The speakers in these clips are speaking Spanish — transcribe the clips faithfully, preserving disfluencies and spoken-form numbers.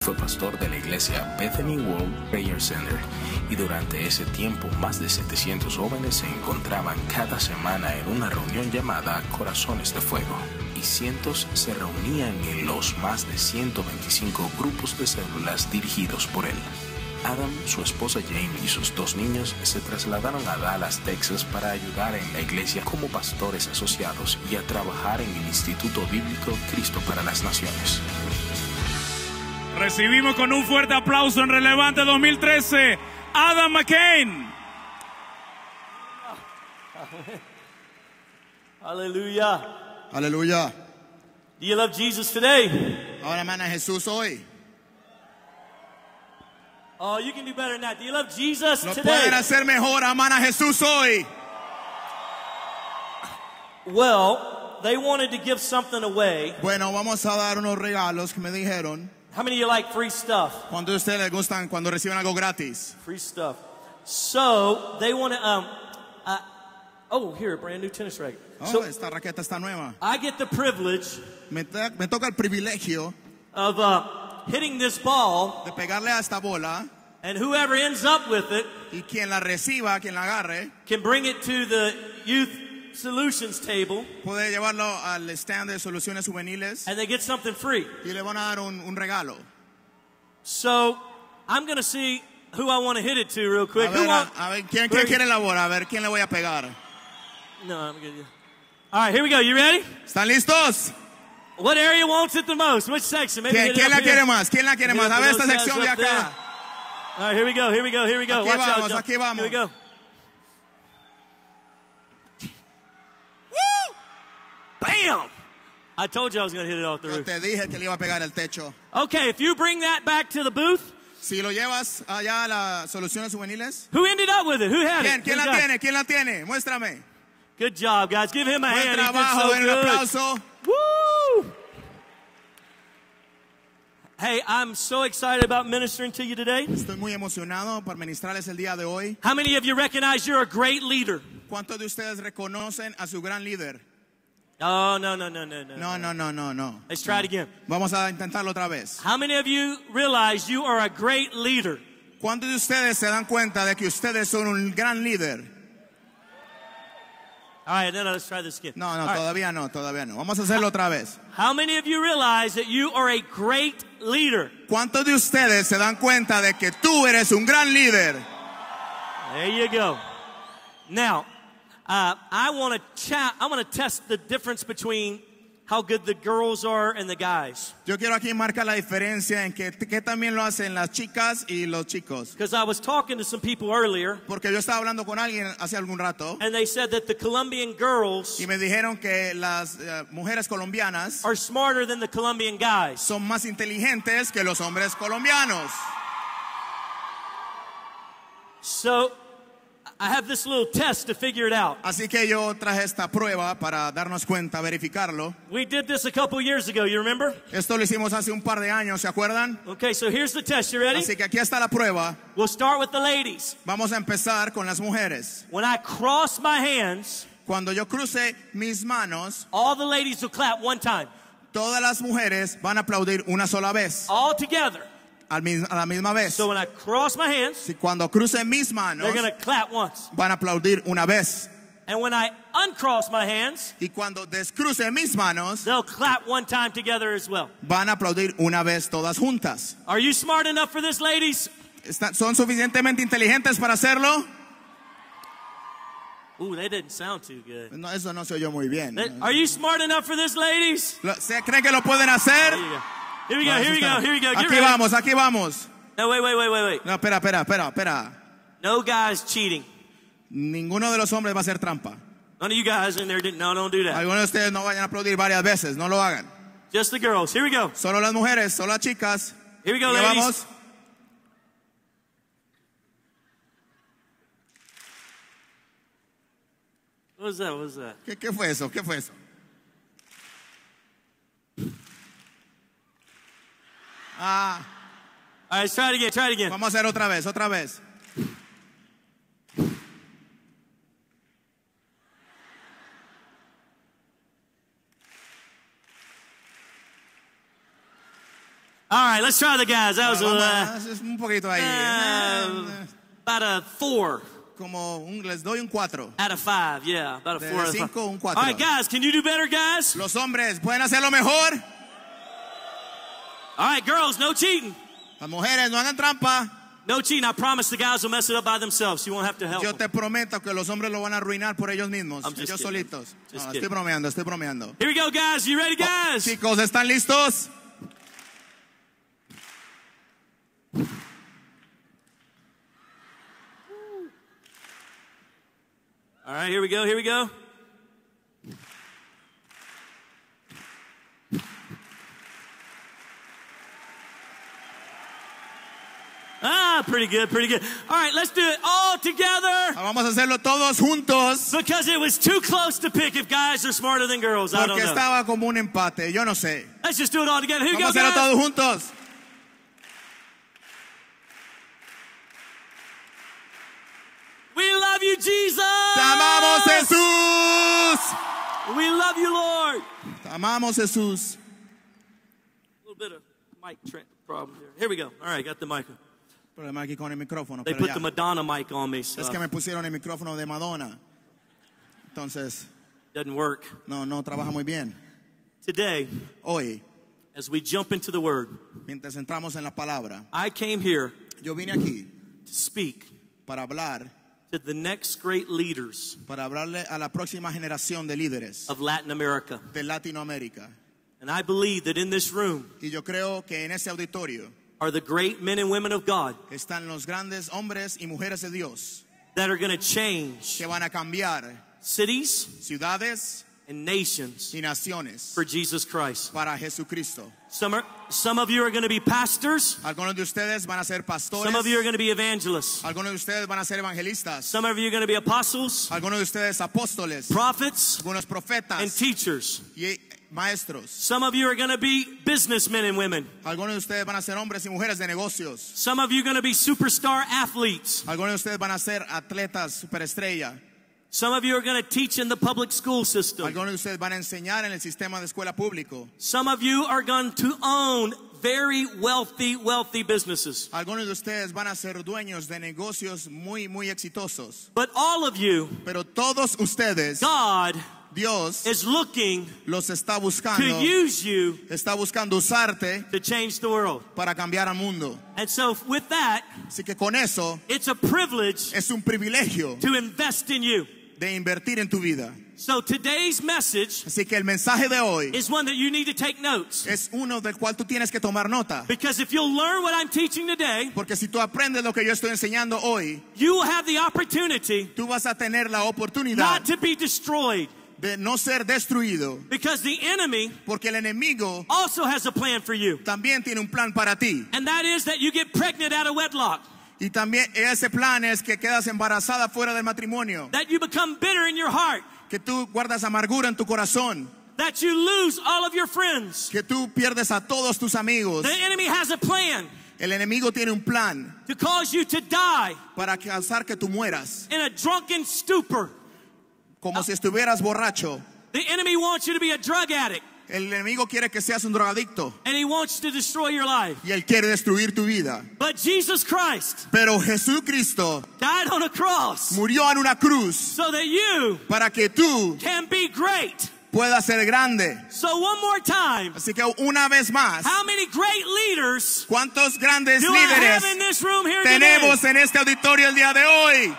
Fue pastor de la iglesia Bethany World Prayer Center y durante ese tiempo más de setecientos jóvenes se encontraban cada semana en una reunión llamada Corazones de Fuego y cientos se reunían en los más de ciento veinticinco grupos de células dirigidos por él. Adam, su esposa Jane y sus dos niños se trasladaron a Dallas, Texas para ayudar en la iglesia como pastores asociados y a trabajar en el Instituto Bíblico Cristo para las Naciones. Recibimos con un fuerte aplauso en Relevante dos mil trece, Adam McCain. Aleluya. Aleluya. Do you love Jesus today? Ahora aman a Jesús hoy. Oh, you can do better than that. Do you love Jesus Lo today? pueden hacer mejor, aman a Jesús hoy. Well, they wanted to give something away. Bueno, vamos a dar unos regalos que me dijeron. How many of you like free stuff? ¿Cuántos de ustedes les gustan cuando reciben algo gratis? Free stuff. So they want to. Um, uh, oh, here, a brand new tennis racket. Oh, So esta raqueta está nueva. I get the privilege Me, to- me toca el privilegio of uh, hitting this ball, de pegarle a esta bola and whoever ends up with it y quien la reciba, quien la agarre, can bring it to the youth solutions table, puede llevarlo al stand de soluciones juveniles and they get something free. y le van a dar un, un regalo. So I'm going to see who I want to hit it to real A quick. Who ver, a, want- a ver ¿quién, quién quiere la bola? A ver, ¿quién le voy a pegar? No, I'm good. All right, here we go. You ready? ¿Están listos? What area wants it the most? Which section? Maybe ¿Quién, hit it quién up la here. quiere más? ¿Quién la quiere Hit más? it A for ver those esta guys sección de up there. acá. All right, here we go. Here we go. Here we go. Aquí Watch vamos, out, John. aquí vamos. Here we go. ¡Woo! Bam! I told you I was going to hit it off the Yo roof. te dije que le iba a pegar el techo. Okay, if you bring that back to the booth, Si lo llevas allá a las soluciones juveniles. who ended up with it? Who had ¿Quién, it? quién Who la got it? tiene? ¿Quién la tiene? Muéstrame. Good job, guys. Give him a Buen hand. He did trabajo, so den un good. aplauso. Woo! Hey, I'm so excited about ministering to you today. Estoy muy emocionado por ministrarles el día de hoy. How many of you recognize you're a great leader? ¿Cuántos de ustedes reconocen a su gran líder? Oh, no, no, no, no, no. No, no, no, no, no. Let's try it again. Vamos a intentarlo otra vez. How many of you realize you are a great leader? ¿Cuántos de ustedes se dan cuenta de que ustedes son un gran líder? All right, then let's try this again. No, no, All right. todavía no, todavía no. Vamos a hacerlo otra vez. How many of you realize that you are a great leader? ¿Cuántos de ustedes se dan cuenta de que tú eres un gran líder? There you go. Now, uh, I want to chat. I want to test the difference between how good the girls are and the guys. Yo quiero aquí marcar la diferencia en que, que también lo hacen las chicas y los chicos. Because I was talking to some people earlier, Porque yo estaba hablando con alguien hace algún rato and they said that the Colombian girls y me dijeron que las eh, mujeres colombianas are smarter than the Colombian guys. son más inteligentes que los hombres colombianos. So I have this little test to figure it out. Así que yo traje esta prueba para darnos cuenta, verificarlo. We did this a couple years ago, you remember? Esto lo hicimos hace un par de años, ¿se acuerdan? Okay, so here's the test. You ready? Así que aquí está la prueba. We'll start with the ladies. Vamos a empezar con las mujeres. When I cross my hands, Cuando yo cruce mis manos, all the ladies will clap one time. todas las mujeres van a aplaudir una sola vez, All together. al mis- a la misma vez. So when I cross my hands, Si cuando cruce mis manos, they're going to clap once. van a aplaudir una vez. And when I uncross my hands, Y cuando descruce mis manos, they'll clap one time together as well. van a aplaudir una vez todas juntas. Are you smart enough for this, ladies? ¿Están- ¿Son suficientemente inteligentes para hacerlo? Ooh, that didn't sound too good. No, eso no se oyó muy bien. That- Are you smart enough for this, ladies? Lo- ¿Se creen que lo pueden hacer? There you go. Here we go, No, here we eso go, está- here we go. Get Aquí ready. vamos, aquí vamos. No, wait, wait, wait, wait, wait. No, espera, espera, espera, espera. No guys cheating. Ninguno de los hombres va a hacer trampa. None of you guys in there didn't. No, don't do that. Algunos de ustedes no vayan a aplaudir varias veces, no lo hagan. Just the girls. Here we go. Solo las mujeres, solo las chicas. Here we go, Ya ladies. vamos. What was that? What was that? ¿Qué, ¿Qué fue eso? ¿Qué fue eso? Ah, All right, let's try it again. Try it again. vamos a hacer otra vez, otra vez. All right, let's try the guys. That was Vamos, uh, es un poquito ahí. uh, about a four Como un, les doy un cuatro. out of five. Yeah, about a De four out of five. cinco, un All cuatro. right, guys, can you do better, guys? Los hombres pueden hacerlo mejor. All right, girls, no cheating. Las mujeres no hagan trampa. No cheating. I promise the guys will mess it up by themselves. You won't have to help Yo them. te prometo que los hombres lo van a arruinar por ellos mismos. I'm just Ellos kidding. solitos. Just No, kidding. estoy bromeando, estoy bromeando. Here we go, guys. You ready, guys? Chicos, ¿están listos? All right, here we go. Here we go. Ah, pretty good, pretty good. All right, let's do it all together Vamos a hacerlo todos juntos. because it was too close to pick if guys are smarter than girls. I don't Porque know. estaba como un empate. Yo no sé. Let's just do it all together. Here we go, Vamos a hacerlo guys. todos juntos. We love you, Jesus. Te amamos, Jesús. We love you, Lord. Te amamos, Jesús. A little bit of mic tra- problem here. Here we go. All right, got the mic. Problema aquí con el micrófono. They Pero put ya. the Madonna mic on me, so Es que me pusieron el micrófono de Madonna. Entonces, doesn't work. no, no trabaja muy bien. Today, Hoy, as we jump into the Word, mientras entramos en la palabra, I came here yo vine aquí to speak para hablar, to the next great leaders para hablarle a la próxima generación de líderes of Latin America. de Latinoamérica. And I believe that in this room Y yo creo que en ese auditorio are the great men and women of God están los grandes hombres y mujeres de Dios that are going to change que van a cambiar cities ciudades and nations y naciones for Jesus Christ. para Jesucristo. Some, are, some of you are going to be pastors. Algunos de ustedes van a ser pastores. Some of you are going to be evangelists. Algunos de ustedes van a ser evangelistas. Some of you are going to be apostles, Algunos de ustedes apóstoles. prophets, Algunos and profetas teachers. y maestros. Some of you are going to be businessmen and women. Algunos de ustedes van a ser hombres y mujeres de negocios. Some of you are going to be superstar athletes. Algunos de ustedes van a ser atletas superestrella. Some of you are going to teach in the public school system. Algunos de ustedes van a enseñar en el sistema de escuela público. Some of you are going to own very wealthy, wealthy businesses. Algunos de ustedes van a ser dueños de negocios muy, muy exitosos. But all of you, Pero todos ustedes, God Dios is looking los está to buscando, use you está buscando usarte to change the world. para cambiar al mundo. And so with that, Así que con eso it's a privilege es un privilegio to invest in you. de invertir en tu vida. So today's message Así que el mensaje de hoy is one that you need to take notes. es uno del cual tú tienes que tomar nota. Because if you'll learn what I'm teaching today, Porque si tú aprendes lo que yo estoy enseñando hoy, you will have the opportunity tú vas a tener la oportunidad not to be destroyed. de no ser destruido. Because the enemy Porque el enemigo also has a plan for you. también tiene un plan para ti. And that is that you get pregnant out of wedlock. Y también ese plan es que quedas embarazada fuera del matrimonio. That you become bitter in your heart. Que tú guardas amargura en tu corazón. That you lose all of your friends. Que tú pierdes a todos tus amigos. The enemy has a plan El enemigo tiene un plan to cause you to die para causar que tú mueras. in a drunken stupor. Como si estuvieras borracho. The enemy wants you to be a drug addict. El enemigo quiere que seas un drogadicto. And he wants to destroy your life. Y él quiere destruir tu vida. But Jesus Christ Pero Jesucristo died on a cross murió en una cruz so that you para que tú can be great. puedas ser grande. So one more time, Así que una vez más, how many great leaders ¿cuántos grandes do I líderes have in this room here today? tenemos en este auditorio el día de hoy?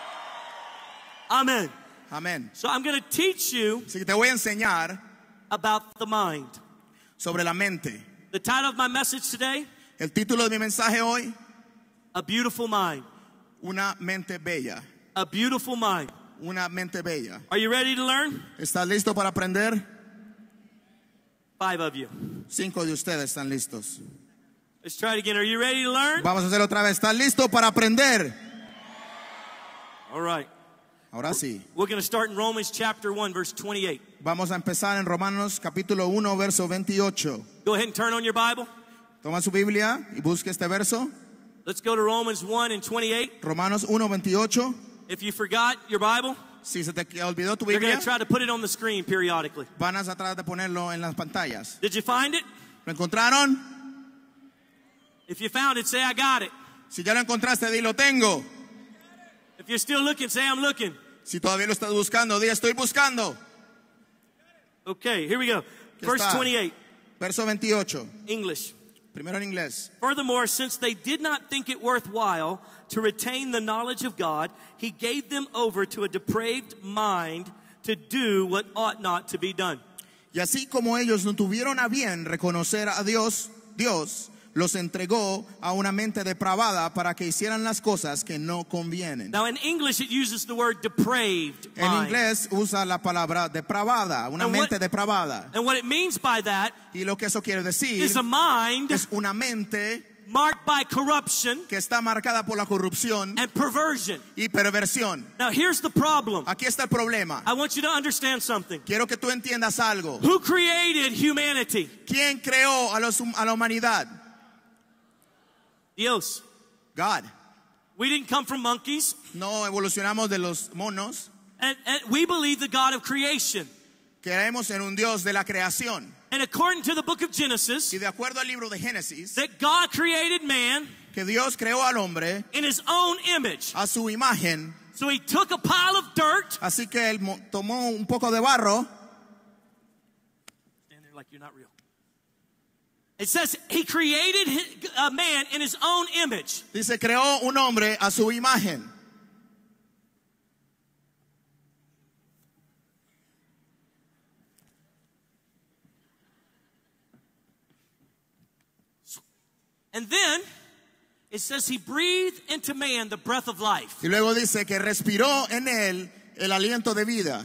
Amen. Amén. So I'm going to teach you Así que te voy a enseñar about the mind. sobre la mente. The title of my message today, El título de mi mensaje hoy, A Beautiful Mind. una mente bella. A beautiful mind. Una mente bella. Are you ready to learn? ¿Estás listo para aprender? Five of you. Cinco de ustedes están listos. Let's try it again. Are you ready to learn? Vamos a hacer otra vez. ¿Estás listo para aprender? All right. Ahora sí. We're going to start in Romans chapter one, verse twenty-eight. Vamos a empezar en Romanos capítulo uno, verso veintiocho. Go ahead and turn on your Bible. Toma su Biblia y busque este verso. Let's go to Romans one and twenty-eight. Romanos uno, veintiocho. If you forgot your Bible, Si se te olvidó tu they're going Biblia, to try to put it on the screen periodically. van a tratar de ponerlo en las pantallas. Did you find it? ¿Lo encontraron? If you found it, say I got it. Si ya lo encontraste, di lo tengo. If you're still looking, say I'm looking. Si todavía lo estás buscando, di estoy buscando. Okay, here we go. Verse está. twenty-eight, Verso veintiocho. English. Primero en inglés. Furthermore, since they did not think it worthwhile to retain the knowledge of God, he gave them over to a depraved mind to do what ought not to be done. Y así como ellos no tuvieron a bien reconocer a Dios, Dios los entregó a una mente depravada para que hicieran las cosas que no convienen. Now in English it uses the word depraved En mind. inglés usa la palabra depravada, una And mente what- depravada. And what it means by that Y lo que eso quiere decir is a mind es una mente marked by corruption que está marcada por la corrupción and perversion. y perversión. Now here's the problem. Aquí está el problema. I want you to understand something. Quiero que tú entiendas algo. Who created humanity? ¿Quién creó a, los, a la humanidad? Dios. God. We didn't come from monkeys. No evolucionamos de los monos. And, and we believe the God of creation. Creemos en un Dios de la creación. And according to the book of Genesis, Y de acuerdo al libro de Génesis, that God created man que Dios creó al hombre in his own image. a su imagen. So he took a pile of dirt. Así que él mo- tomó un poco de barro. Stand there like you're not real. It says he created hi- a man in his own image. Dice, creó un hombre a su imagen. And then it says he breathed into man the breath of life. Y luego dice que respiró en él el aliento de vida.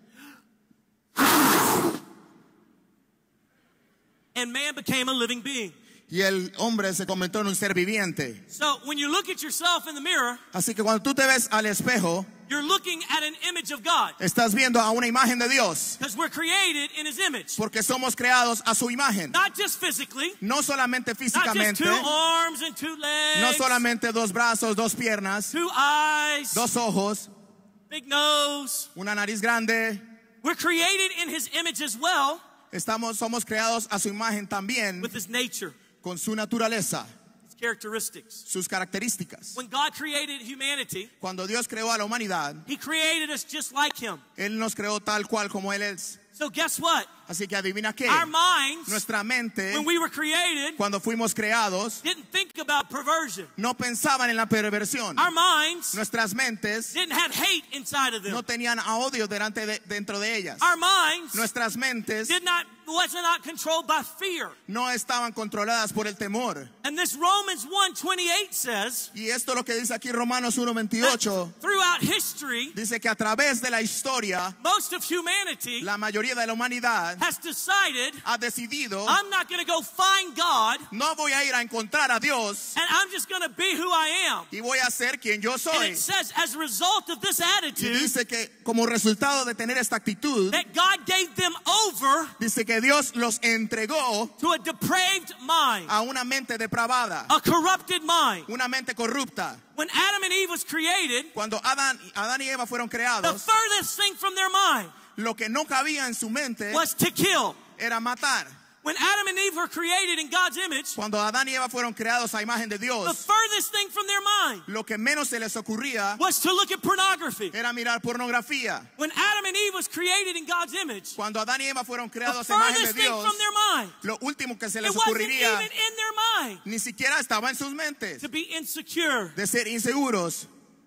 And man became a living being. Y el hombre se convirtió en un ser viviente. So when you look at yourself in the mirror, Así que cuando tú te ves al espejo, you're looking at an image of God. estás viendo a una imagen de Dios. Because we're created in his image. Porque somos creados a su imagen. Not just physically, No solamente not just físicamente, two arms and two legs, no solamente dos brazos, dos piernas, two eyes, dos ojos, big nose. una nariz grande. We're created in his image as well Estamos, somos creados a su imagen también, with his nature, con su naturaleza, his characteristics. sus características. When God created humanity, Cuando Dios creó a la humanidad, he created us just like him. Él nos creó tal cual como Él es. So guess what? Así que adivina qué. Our minds, Nuestra mente, when we were created, cuando fuimos creados, didn't think about perversion. no pensaban en la perversión. Our minds Nuestras mentes didn't have hate inside of them. no tenían a odio delante de, dentro de ellas. Our minds Nuestras mentes did not was not controlled by fear. no estaban controladas por el temor. And this Romans one twenty-eight says Y esto lo que dice aquí Romanos uno that veintiocho, throughout history, dice que a través de la historia, most of humanity la mayoría de la humanidad has decided, ha decidido, I'm not going to go find God, no voy a ir a encontrar a Dios and I'm just going to be who I am. y voy a ser quien yo And soy. it says, as a result of this Y attitude, dice que como resultado de tener esta actitud, that God gave them over dice que Dios los entregó to a depraved mind, a una mente depravada, a corrupted mind. una mente corrupta. When Adam and Eve was created, Cuando Adán, Adán y Eva fueron the creados, furthest thing from their mind lo que no cabía en su mente was to kill. era matar. When Adam and Eve were created in God's image, Cuando Adán y Eva fueron creados a imagen de the Dios, furthest thing from their mind lo que menos se les ocurría was to look at pornography. era mirar pornografía. When Adam and Eve was created in God's image, Cuando Adán y Eva fueron the creados a imagen de furthest thing Dios, from their mind, lo último que se it les wasn't ocurriría even in their mind ni siquiera estaba en sus mentes, to be insecure. de ser inseguros.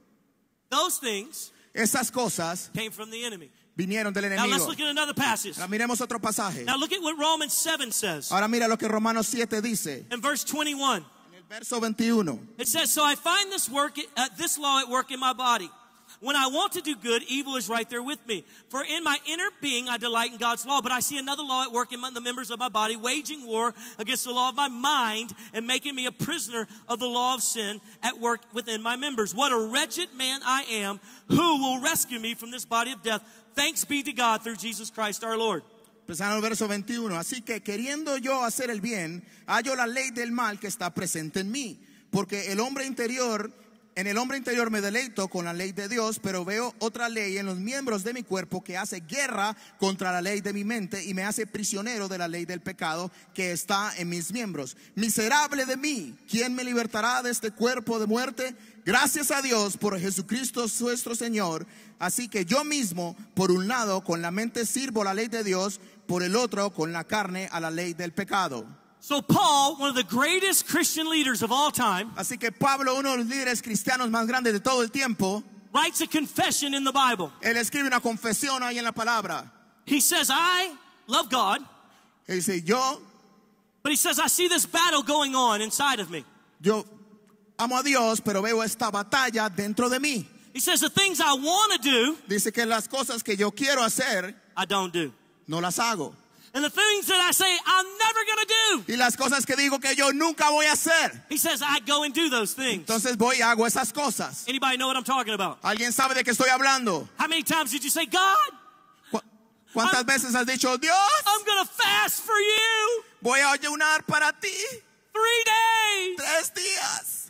Those things Esas cosas came from the enemy. vinieron del Now let's enemigo. look at another passage. Ahora miremos otro pasaje. Now look at what Romans seven says. Ahora mira lo que Romanos siete dice. In verse twenty-one, En el verso veintiuno. it says, "So I find this work, uh, this law at work in my body. When I want to do good, evil is right there with me. For in my inner being I delight in God's law, but I see another law at work in my, the members of my body, waging war against the law of my mind and making me a prisoner of the law of sin at work within my members. What a wretched man I am. Who will rescue me from this body of death? Thanks be to God through Jesus Christ our Lord." Empezando el verso veintiuno. Así que queriendo yo hacer el bien, hallo la ley del mal que está presente en mí. Porque el hombre interior En el hombre interior me deleito con la ley de Dios, pero veo otra ley en los miembros de mi cuerpo que hace guerra contra la ley de mi mente y me hace prisionero de la ley del pecado que está en mis miembros. Miserable de mí, ¿quién me libertará de este cuerpo de muerte? Gracias a Dios por Jesucristo nuestro Señor. Así que yo mismo, por un lado, con la mente sirvo la ley de Dios, por el otro, con la carne, a la ley del pecado. So Paul, one of the greatest Christian leaders of all time, Así que Pablo, uno de los líderes cristianos más grandes de todo el tiempo, writes a confession in the Bible. él escribe una confesión ahí en la palabra. He says, I love God, Él dice, yo, but he says, I see this battle going on inside of me. yo amo a Dios, pero veo esta batalla dentro de mí. He says, the things I want to do, Dice que las cosas que yo quiero hacer, I don't do. no las hago. And the things that I say I'm never going to do, Y las cosas que digo que yo nunca voy a hacer, he says, I go and do those things. entonces voy y hago esas cosas. Anybody know what I'm talking about? ¿Alguien sabe de qué estoy hablando? How many times did you say, God, ¿Cu- ¿Cuántas I'm- veces has dicho, Dios, I'm going to fast for you voy a ayunar para ti three days, tres días?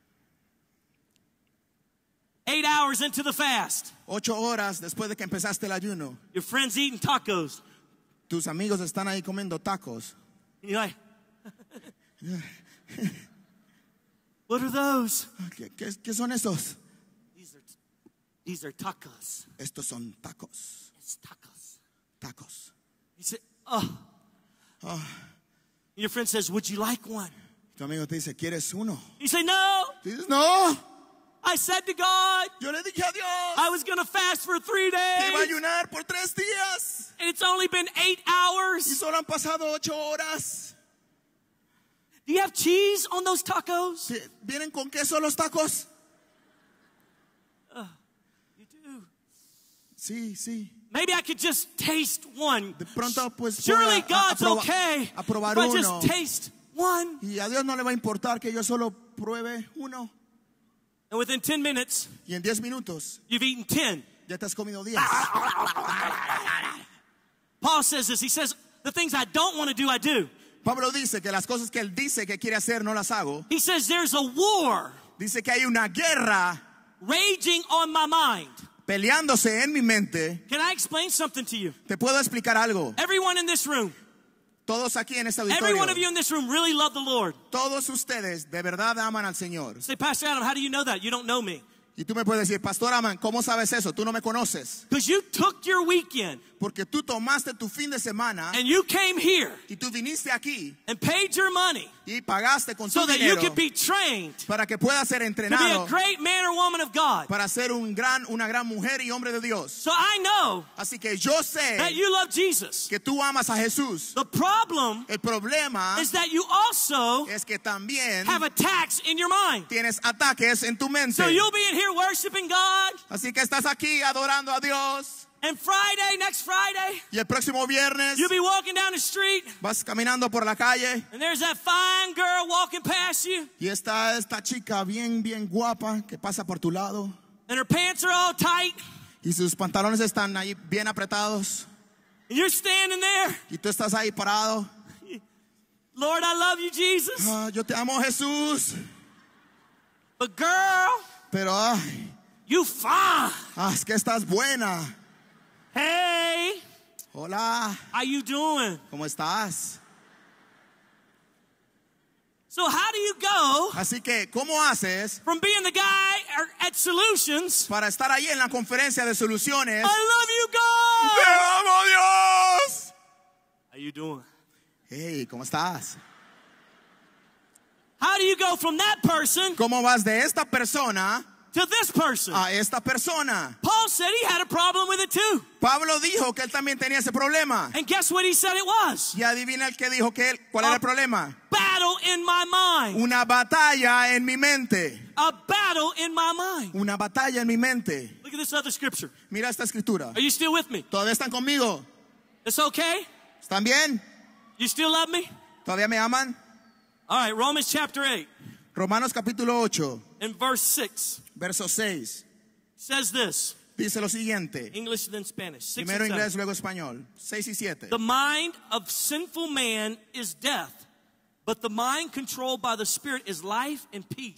eight hours into the fast? Ocho horas después de que empezaste el ayuno, Your friend's eating tacos. tus amigos están ahí comiendo tacos. And you're like, what are those? ¿Qué, qué, qué son esos? These are, these are tacos. Estos son tacos. It's tacos. Tacos. He said, oh. Oh. Your friend says, would you like one? Tu amigo te dice, ¿quieres uno? You say, no. Tú dices, no. I said to God, Yo le dije a Dios I was going to fast for three que iba a days. ayunar por tres días. And it's only been eight Y hours. solo han pasado ocho horas. Do you have cheese on those tacos? Sí, ¿vienen con queso los tacos? You do. Sí, sí. Maybe I could just taste one. De pronto, pues, Surely voy a- a- God's a proba- okay a probar if I uno. just taste one. Y a Dios no le va a importar que yo solo pruebe uno. And within ten minutes, Y en diez minutos you've eaten ten. ya te has comido diez. Paul says this. He says, the things I don't want to do, I do. Pablo dice que las cosas que él dice que quiere hacer no las hago. He says, there's a war Dice que hay una guerra raging on my mind. peleándose en mi mente. Can I explain something to you? Te puedo explicar algo. Everyone in this room, Todos aquí en este every one of you auditorio, in this room really love the Lord. todos ustedes de verdad aman al Señor. Say, Pastor Adam, how do you know that? You don't know me. Y tú me puedes decir, Pastor Aman, ¿cómo sabes eso? Tú no me conoces. Because you took your weekend Porque tú tomaste tu fin de semana and you came here y tú viniste aquí and paid your money y pagaste con tu so that you dinero could be trained para que puedas ser to be a entrenado great man or woman of God. para ser un gran, una gran mujer y hombre de Dios. So I know Así que yo sé that you love Jesus. que tú amas a Jesús. The problem El problema is that you also es que también have attacks in your mind. tienes ataques en tu mente. So you'll be in here worshiping God, Así que estás aquí adorando a Dios and Friday, next Friday, y el próximo viernes you'll be walking down the street, vas caminando por la calle and there's that fine girl walking past you, y está esta chica bien, bien guapa que pasa por tu lado and her pants are all tight, y sus pantalones están ahí bien apretados and you're standing there. y tú estás ahí parado. Lord, I love you, Jesus. Ah, yo te amo, Jesús, But girl, pero ay, you fine. ah, es que estás buena. Hey, Hola, how you doing? ¿cómo estás? So how do you go Así que, ¿cómo haces from being the guy at Solutions? para estar ahí en la conferencia de soluciones? I love you, ¡Te God. amo, Dios! How you doing? Hey, ¿cómo estás? How do you go from that person ¿Cómo vas de esta persona to this person? a esta persona? Paul said he had a problem with it too. Pablo dijo que él también tenía ese problema. And guess what he said it was? Y adivina el que dijo que él, ¿cuál era el problema? Battle in my mind. Una batalla en mi mente. A battle in my mind. Una batalla en mi mente. Look at this other scripture. Mira esta escritura. Are you still with me? ¿Todavía están conmigo? It's okay? ¿Están bien? You still love me? ¿Todavía me aman? All right, Romans chapter eight Romanos capítulo ocho, and verse six verso seis. says this. Dice lo siguiente. English then Spanish. Six Primero and inglés, seven. luego español. seis y siete. The mind of sinful man is death, but the mind controlled by the Spirit is life and peace.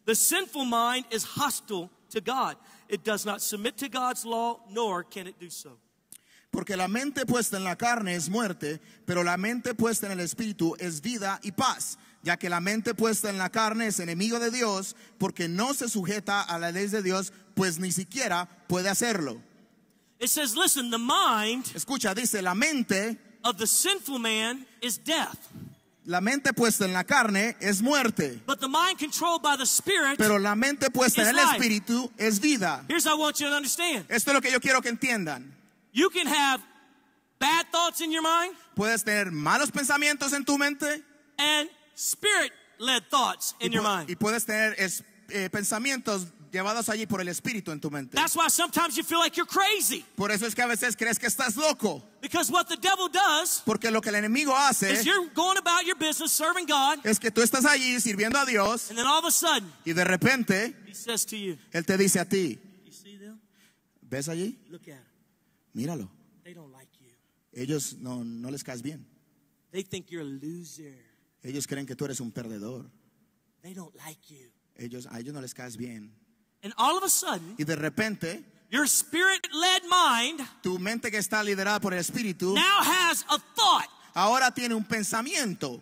The sinful mind is hostile to God. It does not submit to God's law, nor can it do so. Porque la mente puesta en la carne es muerte, pero la mente puesta en el espíritu es vida y paz. Ya que la mente puesta en la carne es enemigo de Dios, porque no se sujeta a la ley de Dios, pues ni siquiera puede hacerlo. It says, listen, the mind Escucha, dice, la mente, of the sinful man is death. la mente puesta en la carne es muerte, But the mind controlled by the Spirit, pero la mente puesta en el It's life. espíritu es vida. here's what I want you to understand. Esto es lo que yo quiero que entiendan. You can have bad thoughts in your mind Puedes tener malos pensamientos en tu mente and Spirit-led thoughts in y, your pu- mind. y puedes tener es- eh, pensamientos llevados allí por el espíritu en tu mente. That's why sometimes you feel like you're crazy. Por eso es que a veces crees que estás loco, Because what the devil does porque lo que el enemigo hace is you're going about your business serving God, es que tú estás allí sirviendo a Dios and then all of a sudden, y de repente he says to you, Él te dice a ti, you see them? ¿ves allí? Look at them. Míralo. They don't like you. Ellos no, no les caes bien. They think you're a loser. Ellos creen que tú eres un perdedor. They don't like you. Ellos, a ellos no les caes bien. And all of a sudden, Y de repente, your Spirit-led mind tu mente que está liderada por el espíritu now has a thought ahora tiene un pensamiento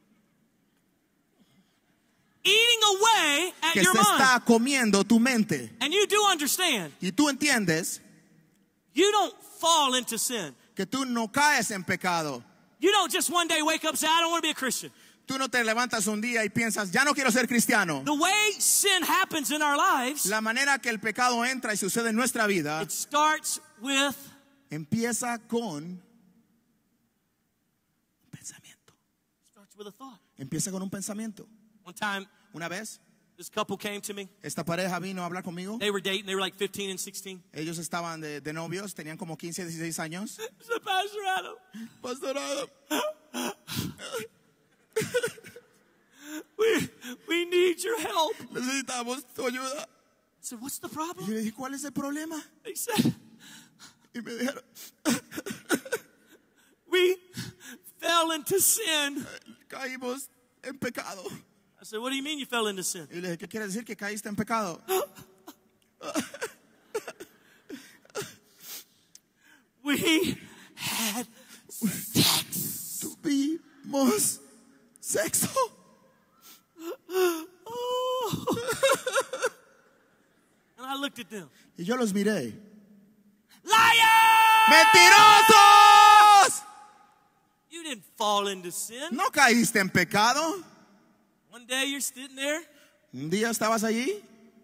eating away at que your se mind. está comiendo tu mente. And you do understand, Y tú entiendes you don't fall into sin. que tú no caes en pecado. You don't just one day wake up and say, I don't want to be a Christian. Tú no te levantas un día y piensas, ya no quiero ser cristiano. The way sin happens in our lives, La manera que el pecado entra y sucede en nuestra vida it starts with empieza con un pensamiento. starts with a thought. Empieza con un pensamiento. One time, Una vez, this couple came to me. esta pareja vino a hablar conmigo. They were dating. They were like fifteen and sixteen. Ellos estaban de, de novios, tenían como quince, dieciséis años. I said, Pastor Adam, Pastor Adam, we, we need your help. I necesitamos tu ayuda. said, what's the Y problem? le dije, ¿cuál es el problema? They said, Y me dijeron, we fell into sin. caímos en pecado. I said, what do you mean you fell into sin? Y le dije, ¿qué quiere decir que caíste en pecado? We had sex. Tuvimos sexo. Oh. And I looked at them. Y yo los miré. Liar! ¡Mentirosos! You didn't fall into sin. ¿No caíste en pecado? One day you're sitting there. Un día estabas allí.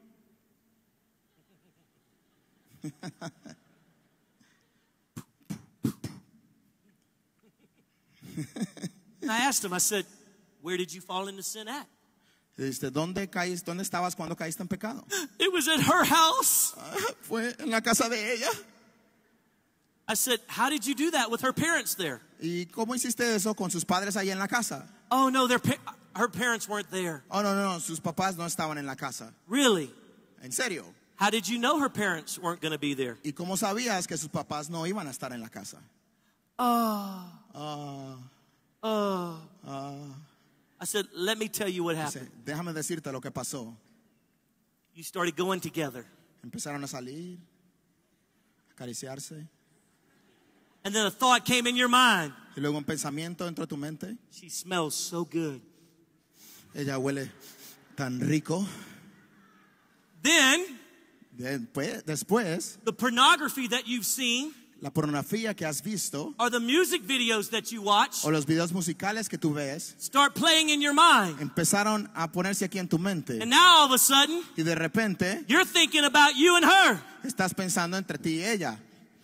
And I asked him, I said, where did you fall into sin at? Y dijiste, ¿dónde caíste? ¿Dónde estabas cuando caíste en pecado? It was at her house. Ah, fue en la casa de ella. I said, how did you do that with her parents there? ¿Y cómo hiciste eso con sus padres ahí en la casa? Oh, no, their pa- her parents weren't there. Oh, no, no, no, sus papás no estaban en la casa. Really? ¿En serio? How did you know her parents weren't going to be there? ¿Y cómo sabías que sus papás no iban a estar en la casa? Oh, Ah, oh. ah. I said, let me tell you what Dice, happened. déjame decirte lo que pasó. You started going together. Empezaron a salir, a acariciarse. And then a thought came in your mind. Y luego un pensamiento entró a tu mente. She smells so good. Ella huele tan rico. Then, Después, después, the pornography that you've seen, la pornografía que has visto or the music videos that you watch, o los videos musicales que tú ves start playing in your mind. empezaron a ponerse aquí en tu mente. And now all of a sudden, Y de repente you're thinking about you and her. estás pensando entre ti y ella.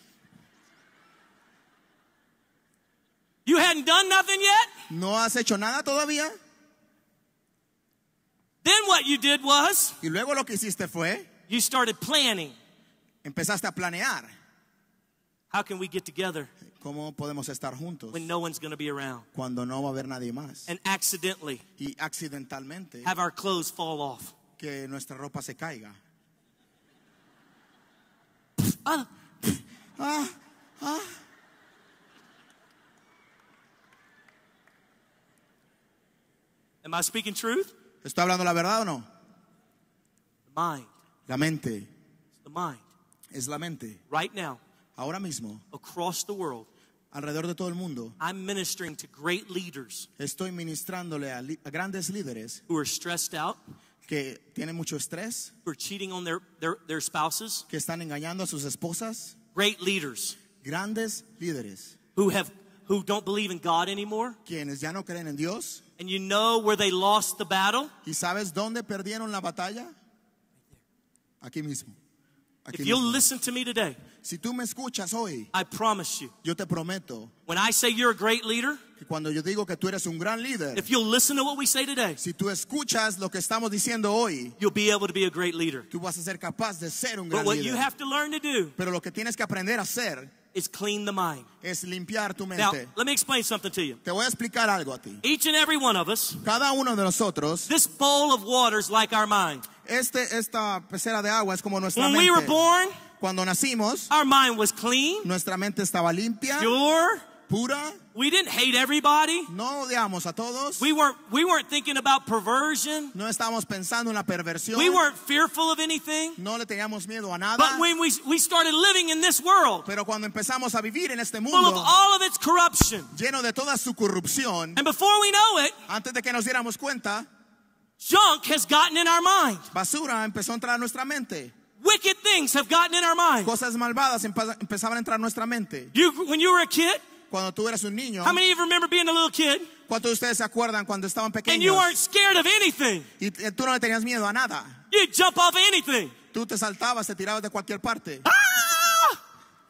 You hadn't done nothing yet. ¿No has hecho nada todavía? Then what you did was, Y luego lo que hiciste fue, you started planning. empezaste a planear. How can we get together ¿Cómo podemos estar juntos when no one's going to be around? cuando no va a haber nadie más? And accidentally Y accidentalmente have our clothes fall off. que nuestra ropa se caiga. Uh, Ah, ah. am I speaking truth? ¿Estoy hablando la verdad o no? Mind. La mente It's the mind. es la mente. Right now, Ahora mismo, across the world, alrededor de todo el mundo, I'm ministering to great leaders estoy ministrándole a, li- a grandes líderes who are stressed out, que tienen mucho estrés, who are cheating on their, their, their spouses. que están engañando a sus esposas. Great leaders Grandes líderes, who have who don't believe in God anymore. quienes ya no creen en Dios. And you know where they lost the battle? ¿Y sabes dónde perdieron la batalla? Aquí mismo. Aquí If you'll mismo. listen to me today, Si tú me escuchas hoy, I promise you, yo te prometo when I say you're a great leader, que cuando yo digo que tú eres un gran líder, if you'll listen to what we say today, si tú escuchas lo que estamos diciendo hoy, you'll be able to be a great leader. tú vas a ser capaz de ser un But gran what you líder. have to learn to do Pero lo que tienes que aprender a hacer is clean the mind. es limpiar tu Now, mente. let me explain something to you. Te voy a explicar algo a ti. Each and every one of us, Cada uno de nosotros, this bowl of water is like our mind. este, esta pecera de agua es como nuestra When mente. we were born, Cuando nacimos, our mind was clean, nuestra mente estaba limpia, pure. pura. We didn't hate everybody. No odiamos a todos. We weren't, we weren't thinking about perversion. No estábamos pensando en la perversión. We weren't fearful of anything. No le teníamos miedo a nada. But when we, we started living in this world, Pero cuando empezamos a vivir en este full of mundo all of its corruption, lleno de toda su corrupción, and before we know it, antes de que nos diéramos cuenta, junk has gotten in our mind. basura empezó a entrar a nuestra mente. Wicked things have gotten in our mind. Cosas malvadas empe- empezaban a entrar a nuestra mente. You, when you were a kid, Cuando tú eras un niño, how many of you remember being a little kid ¿cuántos de ustedes se acuerdan cuando estaban and you pequeños weren't scared of anything? y t- tú no le tenías miedo a nada? You'd jump off of anything. Tú te saltabas, te tirabas de cualquier parte. Ah!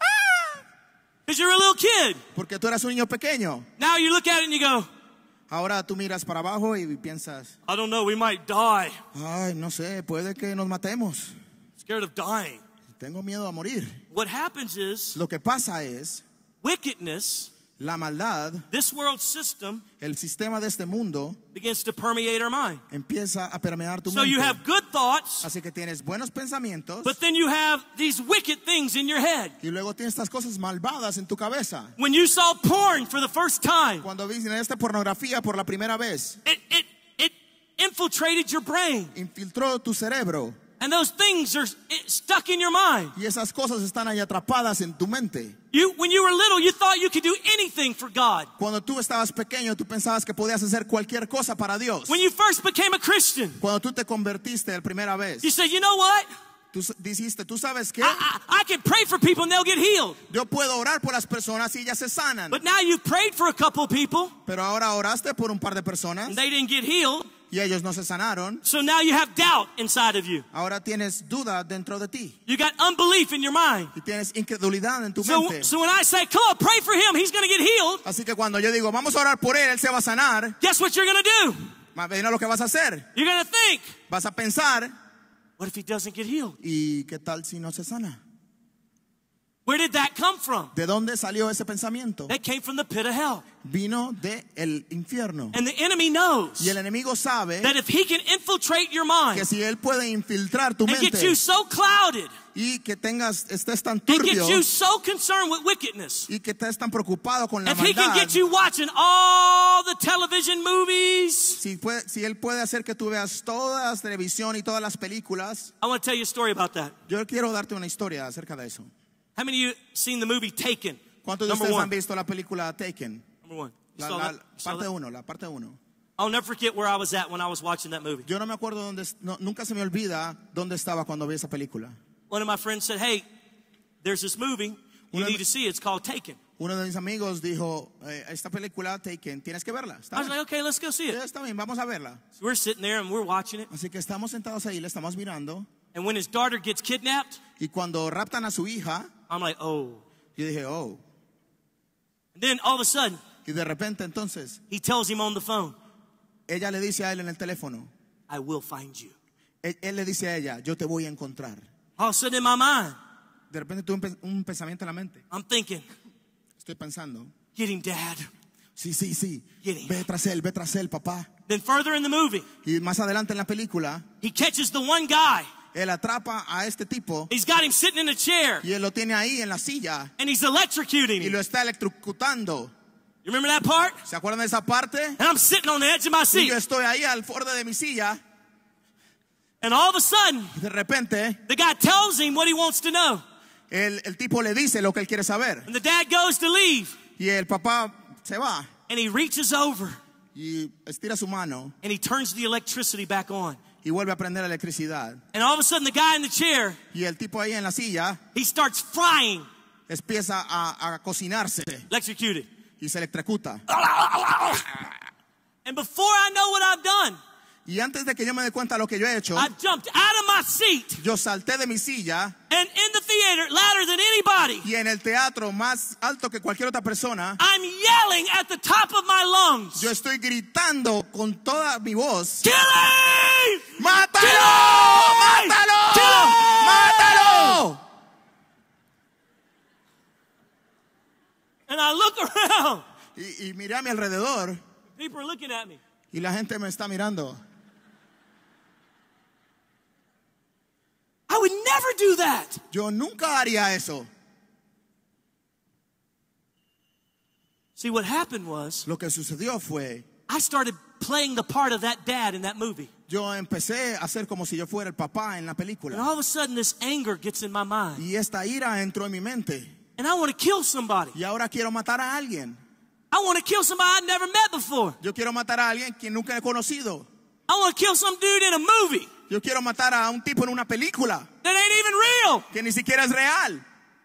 Because you're a little kid. Porque tú eras un niño pequeño. Now you look at it and you go, Ahora tú miras para abajo y piensas, I don't know, we might die. ay, no sé, puede que nos matemos. Scared of dying. Tengo miedo a morir. What happens is Lo que pasa es, wickedness, la maldad, this world system, el sistema de este mundo begins to permeate our mind. empieza a permear tu So you mente. have good thoughts, Así que tienes buenos pensamientos but then you have these wicked things in your head. y luego tienes estas cosas malvadas en tu cabeza. When you saw porn for the first time, Cuando viste esta pornografía por la primera vez, it, it, it infiltrated your brain. infiltró tu cerebro And those things are it, stuck in your mind. y esas cosas están ahí atrapadas en tu mente. You, when you were little, you thought you could do anything for God. Cuando tú estabas pequeño, tú pensabas que podías hacer cualquier cosa para Dios. When you first became a Christian, Cuando tú te convertiste la primera vez, you said, you know what? tú s- dijiste, ¿tú sabes qué? I, I, I can pray for people and they'll get healed. Yo puedo orar por las personas y ellas se sanan. But now you've prayed for a couple of people Pero ahora oraste por un par de personas and they didn't get healed. y ellos no se sanaron. So now you have doubt inside of you. Ahora tienes duda dentro de ti You got unbelief in your mind. y tienes incredulidad en tu So, mente. so when I say, come on, pray for him, he's going to get healed. Así que cuando yo digo, vamos a orar por él, él se va a sanar, Guess what you're going to do? imagina lo que vas a hacer. You're going to think, Vas a pensar, what if he doesn't get healed? ¿y qué tal si no se sana? Where did that come from? ¿De dónde salió ese pensamiento? That came from the pit of hell. Vino de el infierno. And the enemy knows Y el enemigo sabe that if he can infiltrate your mind que si él puede infiltrar tu and get mente you so clouded y que tengas estés tan and get turbio you so concerned with wickedness, y que estés tan preocupado con la if he can maldad, get you watching all the television movies, si, puede- si él puede hacer que tú veas toda la televisión y todas las películas, I want to tell you a story about that. yo quiero darte una historia acerca de eso. How many of you seen the movie Taken? ¿Cuántos de Number ustedes one. han visto la película Taken? Number one. You La, saw la- that? You saw parte that? uno, la parte uno. I'll never forget where I was at when I was watching that movie. Yo no me acuerdo dónde, no, nunca se me olvida dónde estaba cuando vi esa película. One of my friends said, hey, there's this movie you Una- need to see. It's called Taken. Uno de mis amigos dijo, eh, esta película Taken, tienes que verla. Está I was bien. like, okay, let's go see "Sí, it. está bien, vamos a verla. So we're sitting there and we're watching it. Así que estamos sentados ahí, le estamos mirando. And when his daughter gets kidnapped, Y cuando raptan a su hija, I'm like, oh. yo dije, oh. And then all of a sudden, Y de repente entonces, he tells him on the phone, ella le dice a él en el teléfono, I will find you. él, él le dice a ella, yo te voy a encontrar. All of a sudden in my mind, De repente tuve un, pe- un pensamiento en la mente. I'm thinking, Estoy pensando, get him, Dad. sí, sí, sí, Get him. ve tras él, ve tras él, papá. Then further in the movie, Y más adelante en la película, he catches the one guy. él atrapa a este tipo He's got him sitting in a chair y él lo tiene ahí en la silla and he's electrocuting y him. lo está electrocutando. You remember that part? ¿Se acuerdan de esa parte? And I'm sitting on the edge of my Y seat. yo estoy ahí al borde de mi silla And all of a sudden, Y de repente, the guy tells him what he wants to know. el, el tipo le dice lo que él quiere saber. And the dad goes to leave. Y el papá se va And he reaches over. y estira su mano And he turns the electricity back on. y vuelve a prender la electricidad. And all of a sudden, the guy in the chair, Y el tipo ahí en la silla he starts frying. empieza a, a cocinarse Electrocuted. y se electrocuta. And before I know what I've done, Y antes de que yo me dé cuenta de lo que yo he hecho, I jumped out of my seat yo salté de mi silla and in the theater, louder than anybody, y en el teatro más alto que cualquier otra persona, I'm yelling at the top of my lungs. yo estoy gritando con toda mi voz: Kill him! ¡Mátalo! Kill him! ¡Mátalo! Kill him! ¡Mátalo! And I look around. Y, y miré a mi alrededor People are looking at me. y la gente me está mirando. I would never do that. Yo nunca haría eso. See, what happened was Lo que sucedió fue, I started playing the part of that dad in that movie. yo empecé a hacer como si yo fuera el papá en la And película. all of a sudden, this anger gets in my mind. Y esta ira entró en mi mente. And I want to kill somebody. Y ahora quiero matar a alguien. I want to kill somebody I've never met before. Yo quiero matar a alguien que nunca he conocido. I want to kill some dude in a movie Yo quiero matar a un tipo en una película that ain't even real. que ni siquiera es real.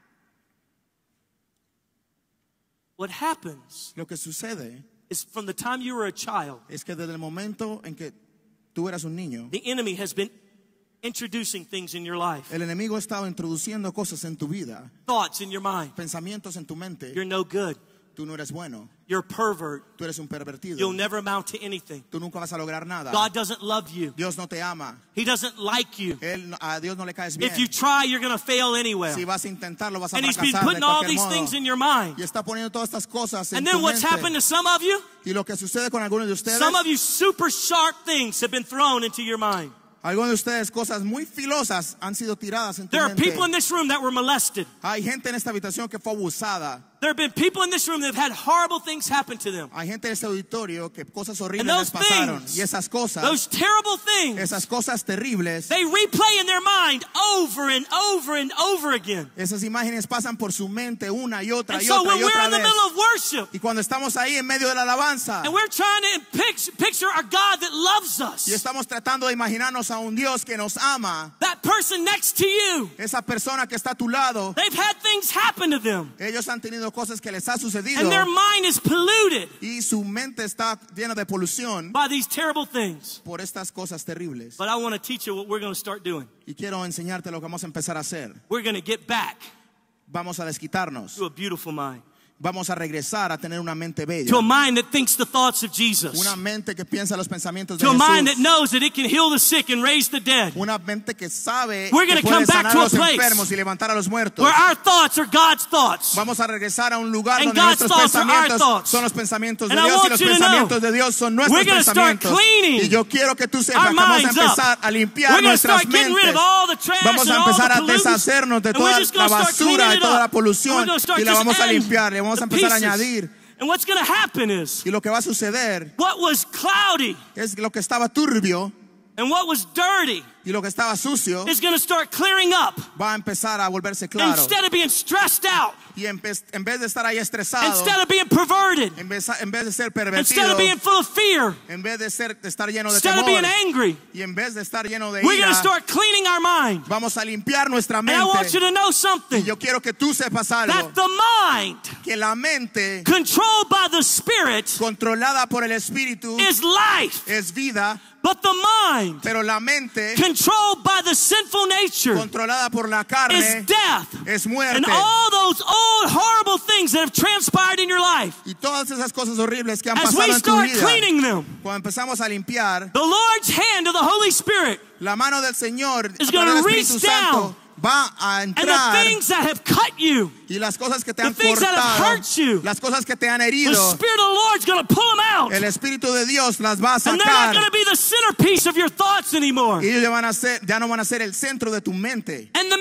What happens Lo que sucede is from the time you were a child, es que desde el momento en que tú eras un niño, the enemy has been introducing things in your life, el enemigo ha estado introduciendo cosas en tu vida, thoughts in your mind. pensamientos en tu mente. You're no good. Tú no eres bueno, You're a pervert. tú eres un pervertido. You'll never amount to anything. Tú nunca vas a lograr nada. God doesn't love you. Dios no te ama. He doesn't like you. Él, a Dios no le caes bien. If you try, you're going to fail anywhere. Si vas a intentarlo, vas a And he's been fracasar de putting all cualquier these modo. things in your mind. Y está poniendo todas estas cosas en And tu then what's mente. happened to some of you? Y lo que sucede con algunos de ustedes, Some of you super sharp things have been thrown into your mind. algunos de ustedes cosas muy filosas han sido tiradas en tu There are mente. people in this room that were molested. Hay gente en esta habitación que fue abusada. There have been people in this room that have had horrible things happen to them. Hay gente en este auditorio que cosas horribles And those les pasaron. things, Y esas cosas, Those terrible things, esas cosas terribles, they replay in their mind over and over and over again. esas imágenes pasan por su mente una y otra And y so otra when y we're otra in the vez. middle of worship, Y cuando estamos ahí en medio de la alabanza and we're trying to picture, picture our God that loves us, y estamos tratando de imaginarnos a un Dios que nos ama, that person next to you, esa persona que está a tu lado, they've had things happen to them. ellos han tenido cosas que les ha sucedido And their mind is polluted y su mente está llena de polución by these terrible things. por estas cosas terribles. But I want to teach you what we're going to start doing. Y quiero enseñarte lo que vamos a empezar a hacer. We're going to get back Vamos a desquitarnos. to a beautiful mind. Vamos a regresar a tener una mente bella. To a mind that thinks the thoughts of Jesus. Una mente que piensa los pensamientos de To a mind that Jesús. knows that it can heal the sick and raise the dead. Una mente que sabe We're que gonna puede come back sanar to a a los place enfermos y levantar a los muertos. Where our thoughts are God's thoughts. Vamos a regresar a un lugar And donde God's nuestros thoughts are our pensamientos thoughts. son los pensamientos de And I Dios y want los you to pensamientos know, de Dios son nuestros we're gonna start pensamientos. cleaning Y yo quiero que tú sepas our que vamos a minds empezar up. a limpiar We're gonna nuestras start getting rid mentes. of all the trash Vamos a and all empezar the a pollutants. deshacernos de And we're toda just la gonna start basura, cleaning de it toda la up. And we're polución gonna start y la just vamos a adding limpiar, le vamos a the empezar a pieces. añadir. And what's going to happen is Y lo que va a suceder what was cloudy es lo que estaba turbio and what was dirty y lo que estaba sucio is going to start clearing up. va a empezar a volverse claro. Instead of being stressed out, Y en vez, en vez de estar ahí estresado, instead of being perverted, en vez, en vez de ser instead pervertido, of being full of fear, en vez de, ser, de estar lleno de instead of temor, being angry, y en vez de estar lleno de we're going ira, to start cleaning our mind. vamos a limpiar nuestra And I want you mente. to know Y something, yo quiero que tú sepas algo, that the mind que la mente controlled by the Spirit controlada por el Espíritu is life, es vida, but the mind pero la mente controlled by the sinful nature controlada por la is carne death. es And muerte. all those old horrible things that have transpired in your life, Y todas esas cosas horribles que han as we pasado en tu start vida, cleaning them, cuando empezamos a limpiar, the Lord's hand of the Holy Spirit la mano del Señor is a través gonna del reach Espíritu Santo down, va a and the entrar things that have cut you, y las cosas que te the han things that have cortado, hurt you, las cosas que te han the herido, Spirit of the Lord's going to pull them out. el Espíritu de Dios las va a And they're not sacar going to be the centerpiece of your thoughts anymore. y ellos ya, van a ser, ya no van a ser el centro de tu mente. And the memory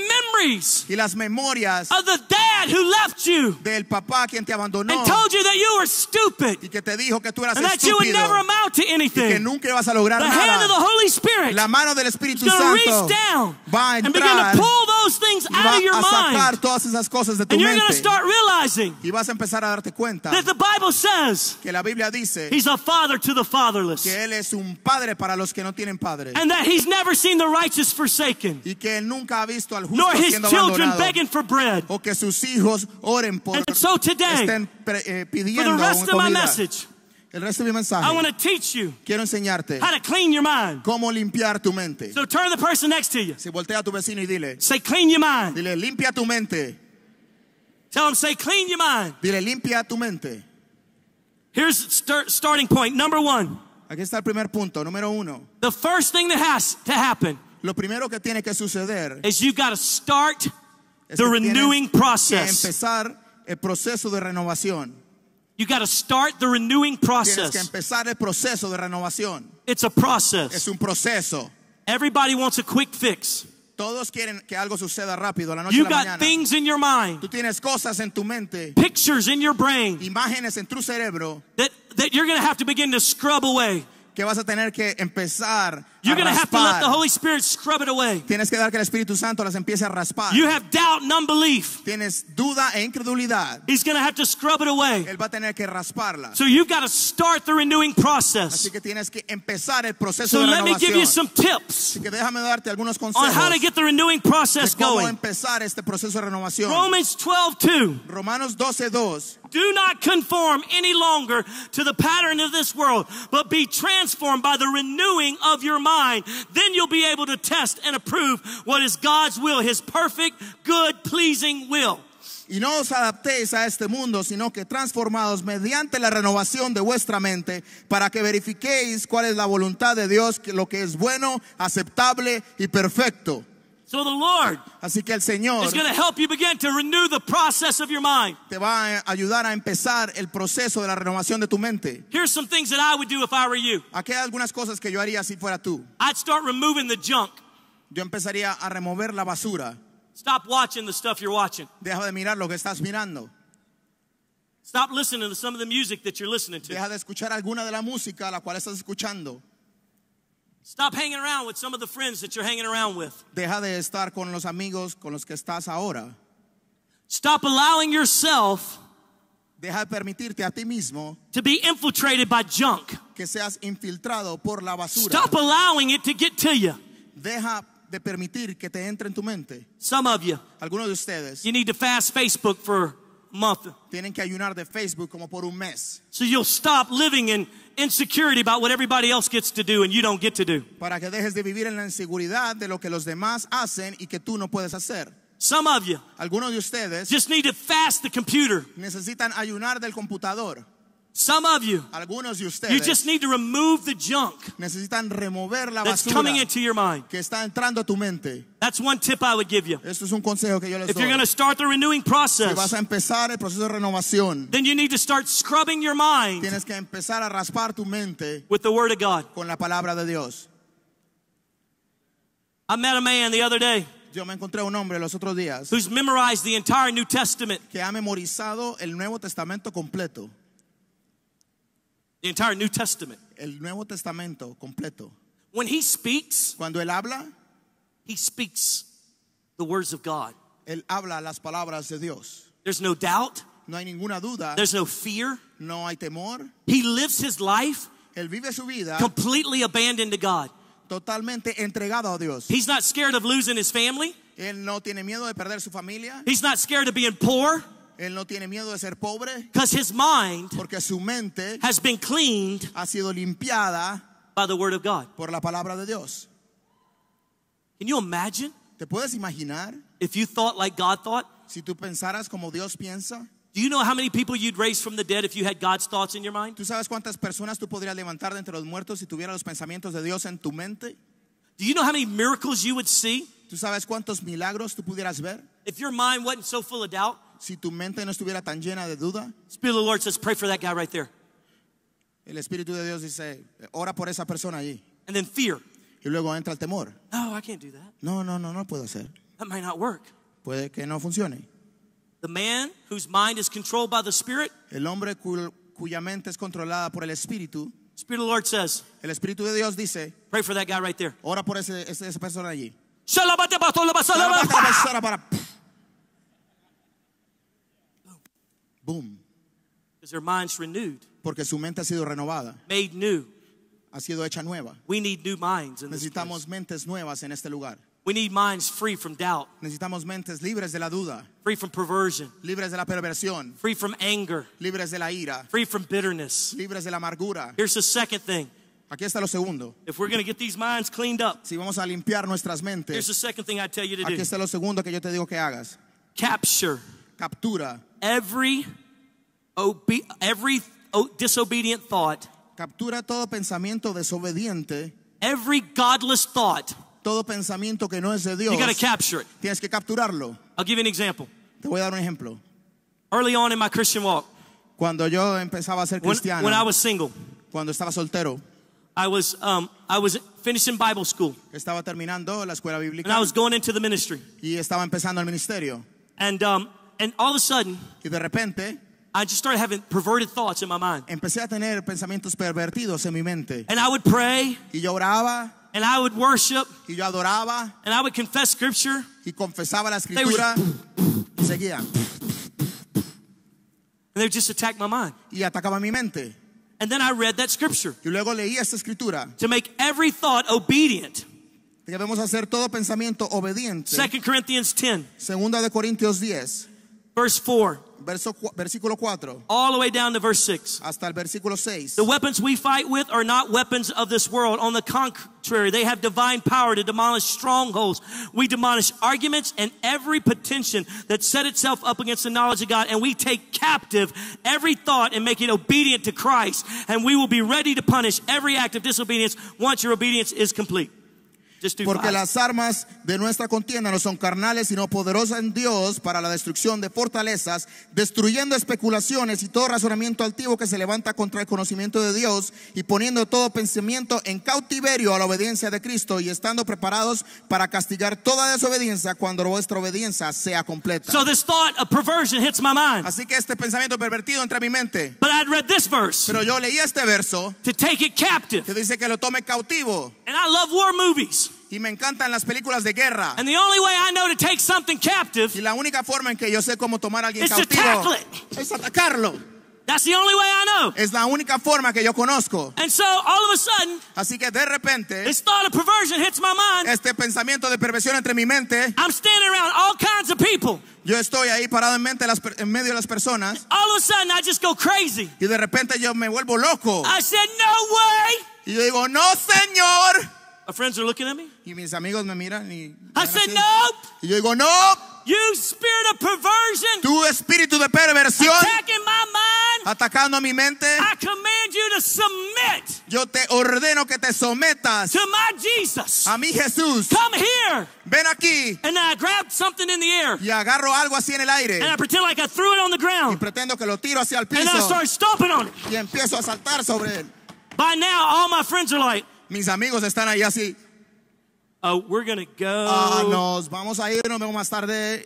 memories y las memorias of the dad who left you del papá quien te abandonó and told you that you were stupid y que te dijo que tú eras and that you would estúpido never amount to y que anything. nunca ibas a lograr The hand of the nada. Holy Spirit La mano del is Espíritu going to Santo reach down va a and begin to entrar pull those things y out va of your a sacar mind. todas esas cosas de tu And you're going to mente start realizing y vas a empezar a darte cuenta that the Bible says que la Biblia dice He's a father to the fatherless. que Él es un padre para los que no tienen padre And that He's never seen the righteous forsaken, y que Él nunca ha visto al justo nor His siendo children abandonado begging for bread. o que sus hijos oren por And so today, estén pre- eh, for pidiendo the rest of my comida. message, El resto de mi mensaje I want to teach you quiero enseñarte how to clean your mind. cómo limpiar tu mente. So turn to the person next to you. Si voltea a tu vecino y dile, Say, clean your mind. dile, limpia tu mente. Tell him, say, clean your mind. Dile, limpia tu mente. Here's start, starting point. Number one. Aquí está el primer punto, número uno. The first thing that has to happen Lo primero que tiene que suceder is you got to start es the que renewing tienes que process. empezar el proceso de renovación. You got to start the renewing Tienes que process. empezar el proceso de renovación. It's a process. Es un proceso. Everybody wants a quick fix. Todos quieren que algo suceda rápido, la noche You a la got mañana. things in your mind, Tú tienes cosas en tu mente, pictures in your brain imágenes en tu cerebro that, that you're going to have to begin to scrub away. que vas a tener que empezar You're a going to have to let the raspar. Holy Spirit scrub it away. Tienes que dar que el Espíritu Santo las empiece a raspar. You have doubt and unbelief. Tienes duda e incredulidad. He's going to have to scrub it away. Él va a tener que rasparla. So you've got to start the renewing process. Así que tienes que empezar el proceso So de let me give you renovación. some tips Así que déjame darte algunos on consejos how to get the renewing de process cómo going. empezar este proceso de renovación. Romans twelve two. Romanos doce dos. Do not conform any longer to the pattern of this world, but be transformed by the renewing of your mind. Then you'll be able to test and approve what is God's will, His perfect, good, pleasing will. Y no os adaptéis a este mundo, sino que transformados mediante la renovación de vuestra mente, para que verifiquéis cuál es la voluntad de Dios, que lo que es bueno, aceptable y perfecto. So the Lord Así que el Señor is going to help you begin to renew the process of your mind. te va a ayudar a empezar el proceso de la renovación de tu mente. Here's some things that I would do if I were you. Aquí hay algunas cosas que yo haría si fuera tú. I'd start removing the junk. Yo empezaría a remover la basura. Stop watching the stuff you're watching. Deja de mirar lo que estás mirando. Stop listening to some of the music that you're listening to. Deja de escuchar alguna de la música a la cual estás escuchando. Stop hanging around with some of the friends that you're hanging around with. Deja de estar con los amigos con los que estás ahora. Stop allowing yourself Deja de permitirte a ti mismo to be infiltrated by junk. que seas infiltrado por la basura. Stop allowing it to get to you. Deja de permitir que te entre en tu mente. Some of you, Algunos de ustedes you need to fast Facebook for a month tienen que ayunar de Facebook como por un mes so you'll stop living in insecurity about what everybody else gets to do and you don't get to do. para que dejes de vivir en la inseguridad de lo que los demás hacen y que tú no puedes hacer. Some of you Algunos de ustedes just need to fast the computer. necesitan ayunar del computador. Some of you, Algunos de you ustedes just need to remove the junk necesitan remover la that's basura coming into your mind. que está entrando a tu mente. That's one tip I would give you. Esto es un consejo que yo les If you're doy. going to start the renewing Si vas process, a empezar el proceso de renovación, then you need to start scrubbing your mind tienes que empezar a raspar tu mente with the Word of God. con la palabra de Dios. I met a man the other day Yo me encontré un hombre los otros días who's memorized the entire New Testament, que ha memorizado el Nuevo Testamento completo. the entire New Testament. El Nuevo Testamento completo. When he speaks, Cuando él habla, he speaks the words of God. él habla las palabras de Dios. There's no doubt. No hay ninguna duda, There's no fear. no hay temor. He lives his life Él vive su vida completely abandoned to God. totalmente entregado a Dios. He's not scared of losing his family. Él no tiene miedo de perder su familia. He's not scared of being poor Él no tiene miedo de ser pobre because his mind porque su mente has been cleaned ha sido limpiada by the Word of God. por la palabra de Dios. Can you imagine ¿Te puedes imaginar if you thought like God thought? si tú pensaras como Dios piensa? Do you know how many people you'd raise from the dead if you had God's thoughts in your mind? ¿Tú sabes cuántas personas tú podrías levantar de entre los muertos si tuvieras los pensamientos de Dios en tu mente? Do you know how many miracles you would see ¿Tú sabes cuántos milagros tú pudieras ver if your mind wasn't so full of doubt? si tu mente no estuviera tan llena de duda? The Spirit of the Lord says, pray for that guy right there. El Espíritu de Dios dice, ora por esa persona allí. And then fear. Y luego entra el temor. No, I can't do that. No, no, no, no puedo hacer. That might not work. Puede que no funcione. The man whose mind is controlled by the Spirit, El hombre cu- cuya mente es controlada por el Espíritu, Spirit of the Lord says, el Espíritu de Dios dice, pray for that guy right there. ora por ese, ese- esa persona allí. Boom. Because their mind's renewed, Porque su mente ha sido renovada, made new. ha sido hecha nueva. We need new minds in this place. Necesitamos mentes nuevas en este lugar. We need minds free from doubt, Necesitamos mentes libres de la duda, free from perversion, libres de la perversión, free from anger, libres de la ira, free from bitterness. libres de la amargura. Here's the second thing. Aquí está lo segundo. If we're going to get these minds cleaned up, Si vamos a limpiar nuestras here's mentes, the second thing I tell you to aquí do. está lo segundo que yo te digo que hagas. Capture Captura, every obe- every o- disobedient thought, captura todo pensamiento desobediente, every godless thought. todo pensamiento que no es de Dios. You got to capture it. Tienes que capturarlo. I'll give you an example. Te voy a dar un ejemplo. Early on in my Christian walk, Cuando yo empezaba a ser when, cristiano, when I was single, cuando estaba soltero, I was um, I was finishing Bible school, estaba terminando la escuela and bíblica I was going into the ministry. y estaba empezando el ministerio. And um, and all of a sudden, Y de repente I just started having perverted thoughts in my mind. empecé a tener pensamientos pervertidos en mi mente. And I would pray, Y yo oraba, and I would worship, y yo adoraba, and I would confess scripture. y confesaba la They were escritura, y seguía. And they would just attack my mind. Y atacaba mi mente. And then I read that scripture Y luego leí esta escritura. to make every thought obedient. Debemos hacer todo pensamiento obediente. Second Corinthians ten, Segunda de Corintios diez, verse four, verso, cu- versículo cuatro, all the way down to verse six. hasta el versículo seis. The weapons we fight with are not weapons of this world. On the contrary, they have divine power to demolish strongholds. We demolish arguments and every pretension that set itself up against the knowledge of God. And we take captive every thought and make it obedient to Christ. And we will be ready to punish every act of disobedience once your obedience is complete. Just do Porque five. las armas de nuestra contienda no son carnales, sino poderosas en Dios para la destrucción de fortalezas, destruyendo especulaciones y todo razonamiento altivo que se levanta contra el conocimiento de Dios, y poniendo todo pensamiento en cautiverio a la obediencia de Cristo, y estando preparados para castigar toda desobediencia cuando vuestra obediencia sea completa. So this thought of perversion hits my mind. Así que este pensamiento pervertido entra en mi mente. But I'd read this verse Pero yo leí este verso to take it captive. que dice que lo tome cautivo. And I love war movies. Y me encantan las películas de guerra. And the only way I know to take something captive, Y la única forma en que yo sé cómo tomar a alguien it's to cautivo tackle it. es atacarlo. That's the only way I know. Es la única forma que yo conozco. And so all of a sudden, Así que de repente, this thought of perversion hits my mind. este pensamiento de perversión entre mi mente, I'm standing around all kinds of people. yo estoy ahí parado en, mente de las per- en medio de las personas, All of a sudden, I just go crazy. y de repente yo me vuelvo loco. I said, no way. Y yo digo, no, Señor. My friends are looking at me. Y mis amigos me miran y, I ven said, así. nope. Y yo digo, no, You spirit of perversion, tu espíritu de perversión attacking my mind. atacando a mi mente, I command you to submit yo te ordeno que te sometas to my Jesus. a mi Jesús. Come here. Ven aquí. And then I grabbed something in the air. Y agarro algo así en el aire And I pretend like I threw it on the y ground. pretendo que lo tiro hacia el And then I piso started stomping on it. y empiezo a saltar sobre él. By now, all my friends are like, Mis amigos están ahí así. oh, we're going to go. Ah, nos vamos a ir, nos vemos más tarde.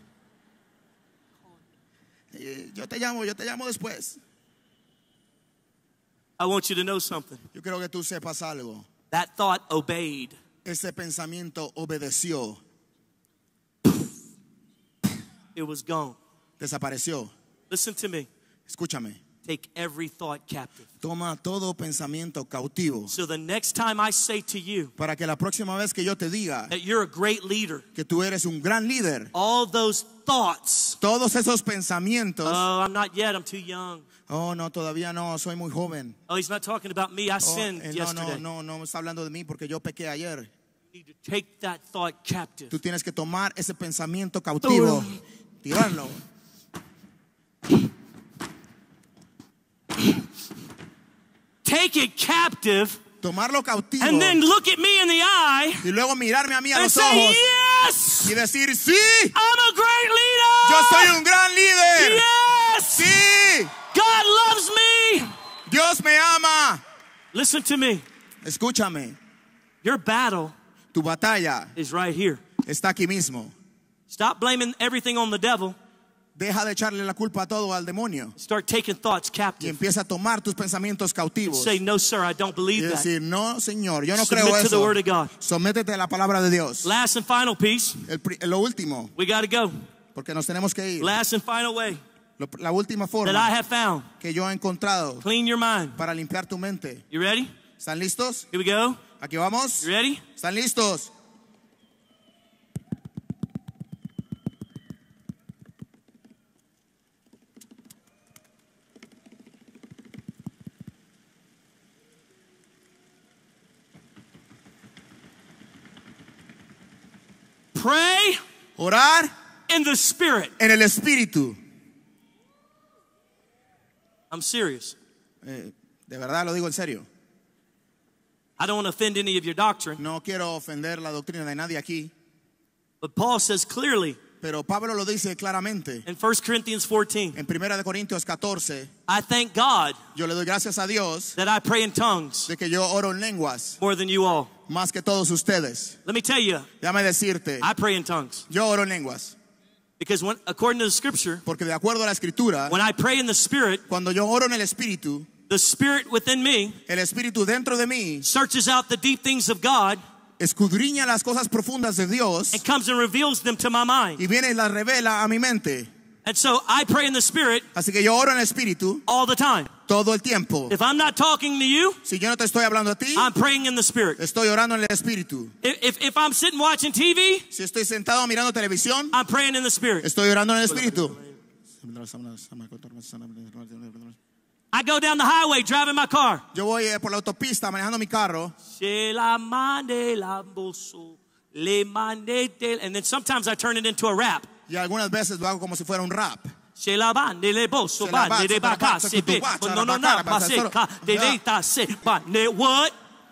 Eh, Yo te llamo, yo te llamo después. I want you to know something. Yo quiero que tú sepas algo. That thought obeyed. Ese pensamiento obedeció, It was gone. desapareció. Listen to me. Escúchame. Take every thought captive. Toma todo pensamiento cautivo So the next time I say to you para que la próxima vez que yo te diga that you're a great leader, que tú eres un gran líder, all those thoughts, todos esos pensamientos, oh, I'm not yet, I'm too young. oh no, todavía no, soy muy joven. Oh, he's not talking about me, I Oh, sinned eh, no, yesterday. no, no, no está hablando de mí porque yo pequé ayer. You need to take that thought captive. Tú tienes que tomar ese pensamiento cautivo, tirarlo. Take it captive Tomarlo cautivo and then look at me in the eye y luego mirarme a mí a and los say, ojos yes, y decir, sí, I'm a great leader. yo soy un gran líder. Yes, Sí, God loves me. Dios me ama. Listen to me. Escúchame, Your battle tu batalla is right here. está aquí mismo. Stop blaming everything on the devil. Deja de echarle la culpa a todo al demonio. Start taking thoughts Y captive. empieza a tomar tus pensamientos cautivos. Say, no, sir, I don't Y believe that. decir, no, Señor, yo no Submit creo to the eso. word of God. Sométete a la palabra de Dios. Last and final piece, El, pri- lo último, we got to go. porque nos tenemos que ir. Last and final way Lo- la última that I forma have found. que yo he encontrado Clean your mind. para limpiar tu mente. You ready? ¿Están listos? Here we go. Aquí vamos. You ready? ¿Están listos? Pray Orar in the Spirit. en el Espíritu. I'm serious. Eh, de verdad lo digo en serio. I don't want to offend any of your doctrine, No quiero ofender la doctrina de nadie aquí, but Paul says clearly pero Pablo lo dice claramente. in First Corinthians fourteen, En Primera de Corintios catorce, I thank God yo le doy gracias a Dios that I pray in tongues de que yo oro en lenguas more than you all. más que todos ustedes. Let me tell you, Déjame decirte, I pray in tongues yo oro en lenguas, because when, according to the scripture, porque de acuerdo a la Escritura, when I pray in the Spirit, cuando yo oro en el Espíritu, the Spirit within me el Espíritu dentro de mí searches out the deep things of God escudriña las cosas profundas de Dios and comes and reveals them to my mind. y viene y las revela a mi mente. And so I pray in the Spirit Así que yo oro en el Espíritu all the time. todo el tiempo. If I'm not talking to you, Si yo no te estoy hablando a ti, I'm praying in the Spirit. estoy orando en el Espíritu. If, if, if I'm sitting watching T V, Si estoy sentado mirando televisión, I'm praying in the Spirit. estoy orando en el Espíritu. I go down the highway driving my car. Yo voy eh, por la autopista manejando mi carro Se la mande la bolso, le mande del- And then sometimes I turn it into a rap. y algunas veces lo hago como si fuera un rap. Se la bande le bolso, Se la bande de bazza, baca, bazza, se tu be, guaccia, no, no, la no, baccara, pa bazza, se solo- ca, de Yeah. leta se, bande what?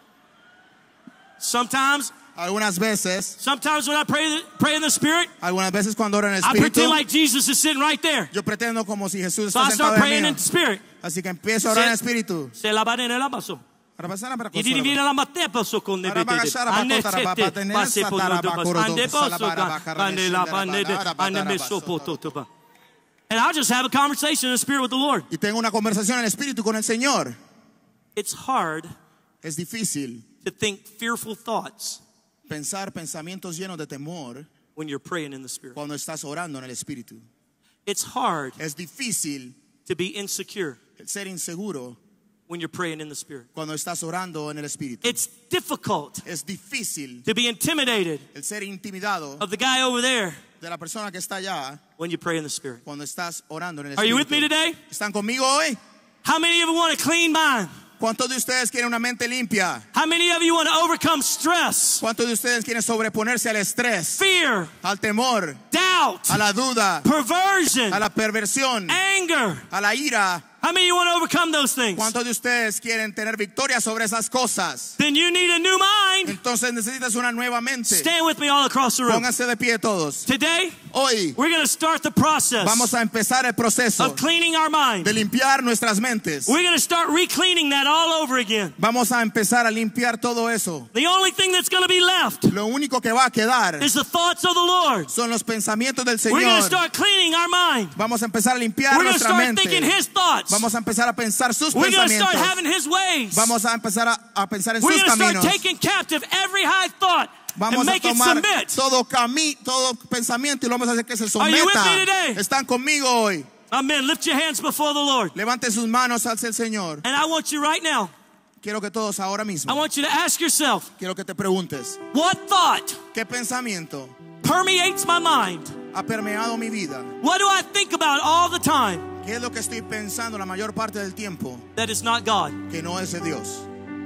Sometimes, Algunas veces, sometimes when I pray, pray in the Spirit, algunas veces cuando oro en el I Espíritu, pretend like Jesus is sitting right there. yo pretendo como si Jesús So está I sentado start en praying mí. in the Spirit. Así que empiezo a orar en el Espíritu. Se la bande la baso. Para pasar a para Y di viene la matte posso con ne Para vedete. bagasciare a Anne patotara, sette, papatenere, passe po satara, do bacoro, ande salabara, posso baccara, ande la bande scendere, anne badara, messo po basso. to to. And I'll just have a conversation in the Spirit with the Lord. Y tengo una conversación en el Espíritu con el Señor. It's hard Es difícil to think fearful thoughts pensar pensamientos llenos de temor when you're praying in the Spirit. cuando estás orando en el Espíritu. It's hard Es difícil to be insecure ser inseguro when you're praying in the Spirit. cuando estás orando en el Espíritu. It's difficult Es difícil to be intimidated el ser intimidado of the guy over there de la persona que está allá when you pray in the Spirit. cuando estás orando en el Are you with Espíritu. me today? ¿Están conmigo hoy? How many of you want a clean mind? ¿Cuántos de ustedes quieren una mente limpia? How many of you want to overcome stress, ¿Cuántos de ustedes quieren sobreponerse al estrés, fear, al temor, doubt, a la duda, perversion, a la perversión, anger? a la ira? How many of you want to overcome those things? ¿Cuántos de ustedes quieren tener victoria sobre esas cosas? Then you need a new mind. Entonces necesitas una nueva mente. Stand with me all across the room. Pónganse de pie todos. Today, Hoy we're going to start the process vamos a empezar el proceso of cleaning our mind. de limpiar nuestras mentes. We're going to start re-cleaning that all over again. Vamos a empezar a limpiar todo eso. The only thing that's going to be left Lo único que va a quedar is the thoughts of the Lord. son los pensamientos del We're going to Señor. start cleaning our mind. Vamos a empezar a limpiar We're going to nuestra start mente. thinking His thoughts. Vamos a empezar a pensar sus We're going to pensamientos. start having His ways. Vamos a empezar a, a pensar en We're sus going to start caminos. taking captive every high thought Vamos and a make it tomar submit. todo cami todo pensamiento y lo vamos a hacer que se Are you with someta. me today? Están conmigo hoy. Amen. Lift your hands before the Lord. Levante sus manos hacia el Señor. And I want you right now, Quiero que todos ahora I mismo, want you to ask yourself, quiero que te preguntes, what thought ¿qué pensamiento permeates my mind? ha permeado mi vida? What do I think about all the time ¿Qué es lo que estoy pensando la mayor parte del tiempo that is not God? que no es de Dios?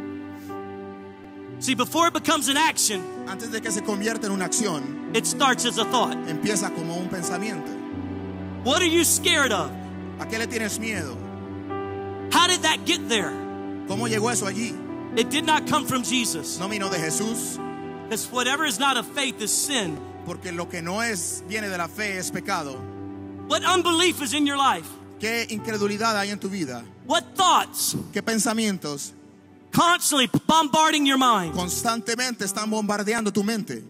See, before it becomes an action, Antes de que se convierta en una acción, it starts as a thought. empieza como un pensamiento. What are you scared of? ¿A qué le tienes miedo? How did that get there? ¿Cómo llegó eso allí? It did not come from Jesus. No vino de Jesús, Because whatever is not of faith is sin. porque lo que no es viene de la fe es pecado. What unbelief is in your life? ¿Qué incredulidad hay en tu vida? What thoughts ¿Qué pensamientos constantly bombarding your mind? constantemente están bombardeando tu mente?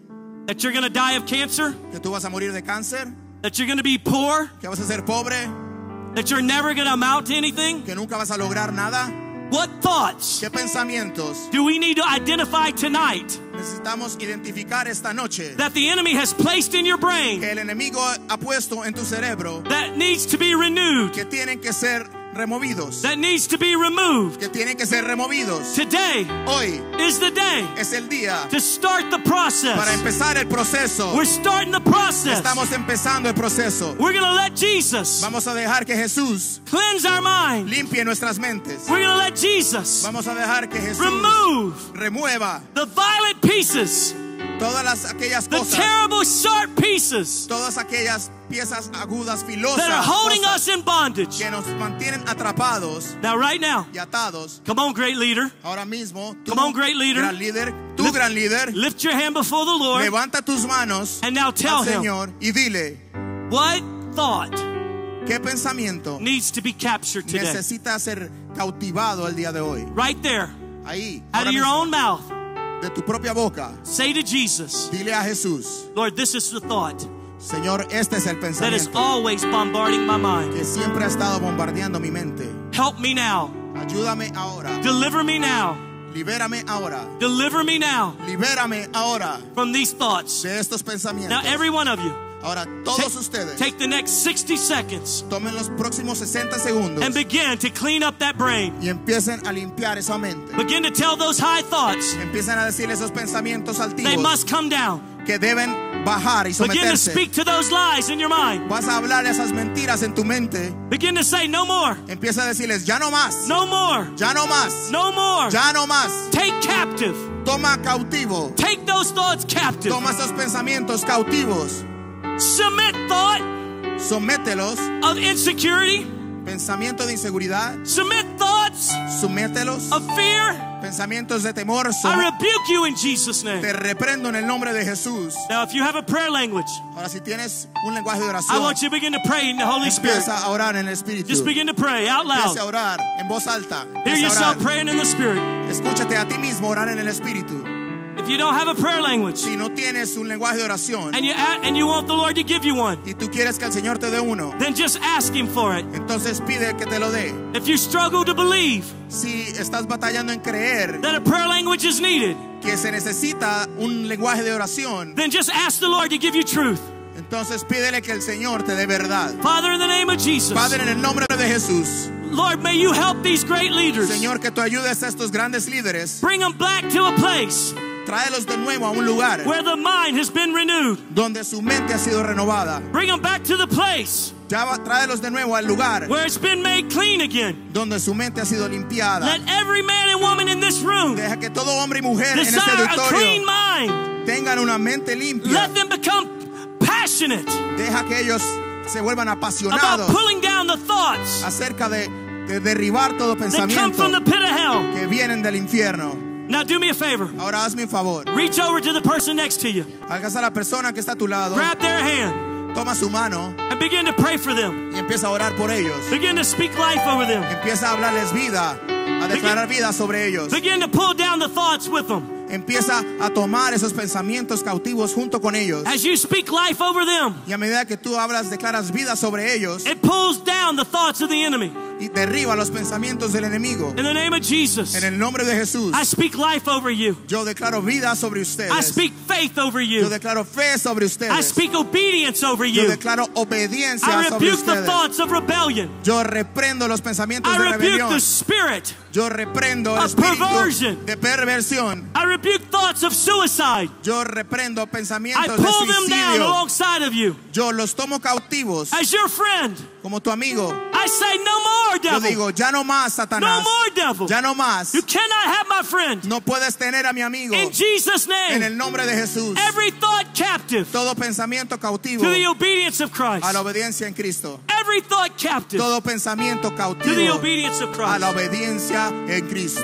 that you're going to die of cancer, que tú vas a morir de cáncer, that you're going to be poor, que vas a ser pobre, that you're never going to amount to anything? que nunca vas a lograr nada. What thoughts ¿Qué pensamientos do we need to identify tonight necesitamos identificar esta noche that the enemy has placed in your brain que el enemigo ha puesto en tu cerebro, that needs to be renewed, que tienen que ser removidos, that needs to be removed? que tienen que ser removidos? Today Hoy is the day es el día to start the para process. empezar el proceso. We're starting the process. Estamos empezando el proceso. We're going to let Jesus Vamos a dejar que Jesús cleanse our mind. limpie nuestras mentes. We're going to let Jesus Vamos a dejar que Jesús remove remueva the violent pieces, todas las, aquellas the cosas, terrible sharp pieces todas aquellas piezas agudas, filosas, that are holding cosas us in bondage. que nos mantienen atrapados Now, right now, y atados. come on, great leader. Ahora mismo, tú, Come on, great leader. gran líder, tú, Lift- gran líder, Lift your hand before the Lord levanta tus manos and now tell al him Señor y dile, what thought ¿qué pensamiento needs to be captured today. necesita ser cautivado el día de hoy? Right there, Ahí, out ahora of your mismo, own mouth, de tu propia boca, say to Jesus, dile a Jesús, Lord, this is the thought Señor, este es el that is pensamiento always bombarding my mind. que siempre ha estado bombardeando mi mente. Help me now. Ayúdame ahora, Deliver me now. libérame ahora, Deliver me now libérame ahora from these thoughts. de estos pensamientos. Now, every one of you, Ahora, todos ustedes take the next sixty seconds tomen los próximos sesenta segundos and begin to clean up that brain. y empiecen a limpiar esa mente. Begin to tell those high thoughts Empiezan a decirle esos pensamientos they altivos must come down. que deben bajar y Begin to someterse. speak to those lies in your mind. Vas a hablar esas mentiras en tu mente. Begin to say, no more, Empieza a decirles, ya no más, no more, ya no más, no more. ya no más. Take captive. Toma cautivo, Take those thoughts captive. toma esos pensamientos cautivos, Submit thought somételos, of insecurity. pensamiento de inseguridad, Submit thoughts somételos, of fear. pensamientos de temor, I som- rebuke you in Jesus' name. te reprendo en el nombre de Jesús. Now, if you have a prayer language, Ahora, si tienes un lenguaje de I oración, want you to begin to pray in the Holy Spirit. empieza a orar en el Espíritu. Just begin to pray out Empieza a loud. orar en voz alta. Hear Empieza a yourself orar. praying in the Spirit. Escúchate a ti mismo orar en el Espíritu. If you don't have a prayer language Si no tienes un lenguaje de oración and you a- and you want the Lord to give you one, y tú quieres que el Señor te dé uno, then just ask Him for it. entonces pide que te lo dé. If you struggle to believe Si estás batallando en creer that a prayer language is needed, que se necesita un lenguaje de oración, then just ask the Lord to give you truth. entonces pídele que el Señor te dé verdad. Father, in the name of Jesus, Padre, en el nombre de Jesús, Lord, may you help these great leaders. Señor, que tú ayudes a estos grandes líderes, Bring them back to a place tráelos de nuevo a un lugar where the mind has been renewed. donde su mente ha sido renovada. Bring them back to the place Ya va, tráelos de nuevo al lugar where it's been made clean again. donde su mente ha sido limpiada. Let every man and woman in this room Deja que todo hombre y mujer en este desire a clean auditorio mind. tengan una mente limpia. Let them become passionate Deja que ellos se vuelvan about apasionados pulling down the thoughts acerca de, de derribar todo that come pensamiento from the pit of hell. que vienen del infierno. Now do me a favor. Ahora hazme un favor. Reach over to the person next to you. Alcanza a la persona que está a tu lado, Grab their hand toma su mano and begin to pray for them. y empieza a orar por ellos. Begin to speak life over them. Empieza a hablarles vida, a declarar vida sobre ellos. Begin to pull down the thoughts with them. Empieza a tomar esos pensamientos cautivos junto con ellos. As you speak life over them, Y a medida que tú hablas, declaras vida sobre ellos it pulls down the thoughts of the enemy. y derriba los pensamientos del enemigo. In the name of Jesus, En el nombre de Jesús, I speak life over you. yo declaro vida sobre I ustedes. speak faith over Yo you. declaro fe sobre I ustedes. speak obedience over Yo you. declaro obediencia I sobre rebuke the ustedes. thoughts of rebellion. Yo reprendo los pensamientos I de rebuke rebelión. the spirit. Yo reprendo el of perversion. espíritu de perversión. I rebuke thoughts of suicide. Yo reprendo I pensamientos de pull them down suicidio. alongside of you. Yo los tomo cautivos As your friend, como tu amigo. I say no more, Yo devil. digo, ya no más, No Satanás. more, devil. Ya no más. You cannot have my friend. No puedes tener a mi amigo. In Jesus' En name, el nombre de Jesús. every thought captive Todo pensamiento cautivo to the obedience of Christ. a la obediencia en Cristo. Every thought captive Todo pensamiento to the cautivo obedience of a la Christ. obediencia en Cristo.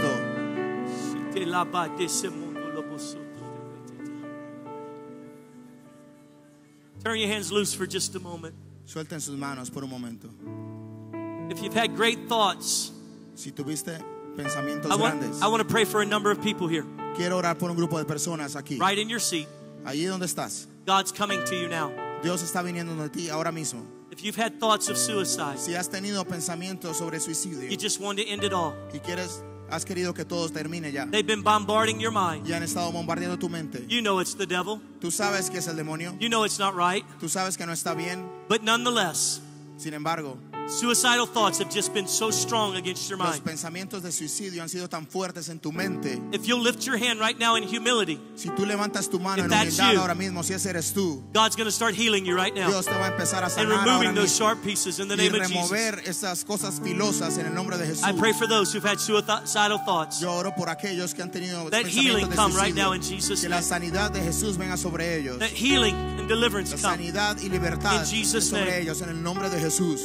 Turn your hands loose for just a moment. Suelten sus manos por un momento. If you've had great thoughts, Si tuviste pensamientos I want, grandes, I want to pray for a number of people here. quiero orar por un grupo de personas aquí. Right in your seat. allí donde estás, God's coming to you now. Dios está viniendo de ti ahora mismo. If you've had thoughts of suicide, Si has tenido pensamientos sobre suicidio you just want to end it all. y quieres, has querido que todo termine ya, They've been bombarding your mind. y han estado bombardeando tu mente, You know it's the devil. tú sabes que es el demonio, You know it's not right. tú sabes que no está bien, But nonetheless, sin embargo, suicidal thoughts have just been so strong against your los mind. pensamientos de suicidio han sido tan fuertes en tu mente. If you'll lift your hand right now in humility, Si tú levantas tu mano If en that's humildad you, ahora mismo, si ese eres tú, God's going to start healing you right now Dios te va a empezar a and sanar ahora removing those mismo sharp pieces in the y name of Jesus. remover esas cosas filosas en el nombre de Jesús. I pray for those who've had suicidal thoughts. Yo oro por aquellos que han tenido That healing pensamientos de come right suicidio, now in Jesus' que la name. sanidad de Jesús venga sobre ellos, That healing and deliverance la come sanidad y libertad In Jesus' sobre name. ellos en el nombre de Jesús,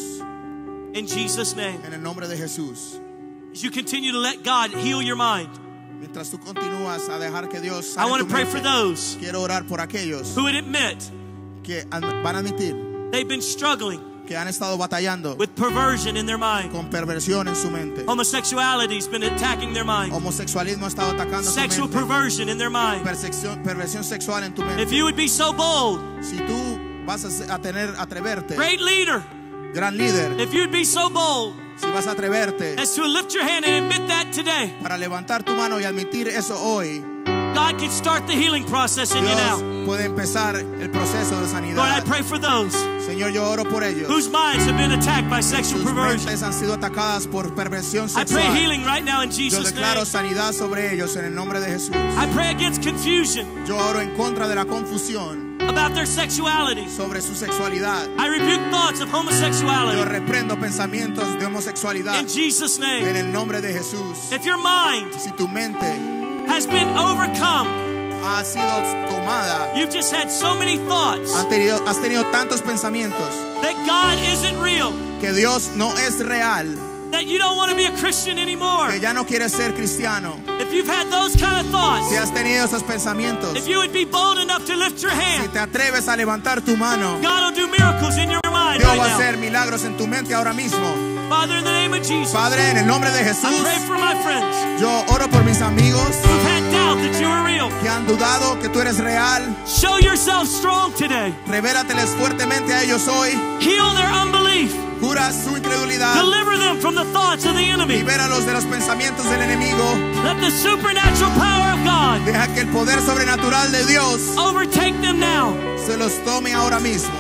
in Jesus' name. en el nombre de Jesús. As you continue to let God heal your mind, Mientras tú continúas a dejar que Dios I sane want tu to pray for mente, those quiero orar por aquellos who would admit que an- van a admitir they've been struggling que han estado batallando with perversion in their mind. con perversión en su mente. Homosexuality's been attacking their mind. Homosexualismo ha estado atacando tu Sexual mente. perversion in their mind. Perversión, perversión sexual en tu mente. If you would be so bold, Si tú vas a se- a tener atreverte, great leader, gran líder, if you'd be so bold si vas a atreverte as to lift your hand and admit that today, para levantar tu mano y admitir eso hoy, God can start the healing process in you Dios now. puede empezar el proceso de Lord, I sanidad. pray for those Señor, yo oro por ellos. whose minds have been attacked by sexual Sus perversion. mentes han sido atacadas por perversión I pray sexual. healing right now in Yo Jesus' declaro name. sanidad sobre ellos en el nombre de Jesús. I pray against confusion Yo oro en contra de la confusión about their sexuality. sobre su sexualidad. I rebuke thoughts of Yo homosexuality reprendo pensamientos de homosexualidad in Jesus' en name. el nombre de Jesús. If your mind Si tu mente has been overcome, ha sido tomada, you've just had so many thoughts has tenido, has tenido tantos pensamientos that God isn't real, que Dios no es real, that you don't want to be a Christian anymore. que ya no quieres ser cristiano. If you've had those kind of thoughts, Si has tenido esos pensamientos, if you would be bold enough to lift your si hand, te atreves a levantar tu mano, God will do miracles in your mind Dios right va a now. hacer milagros en tu mente ahora mismo. Father, in the name of Jesus, Padre, en el nombre de I Jesús, pray for my friends yo oro por mis amigos who've had doubt that you are real. que han dudado que tú eres real. Show yourself strong today. Revélateles fuertemente a ellos hoy. Heal their unbelief. Cura su incredulidad. Deliver them from the thoughts of the enemy. Libéralos de los pensamientos del enemigo. Let the supernatural power of God Deja que el poder sobrenatural de Dios overtake them now. se los tome ahora mismo.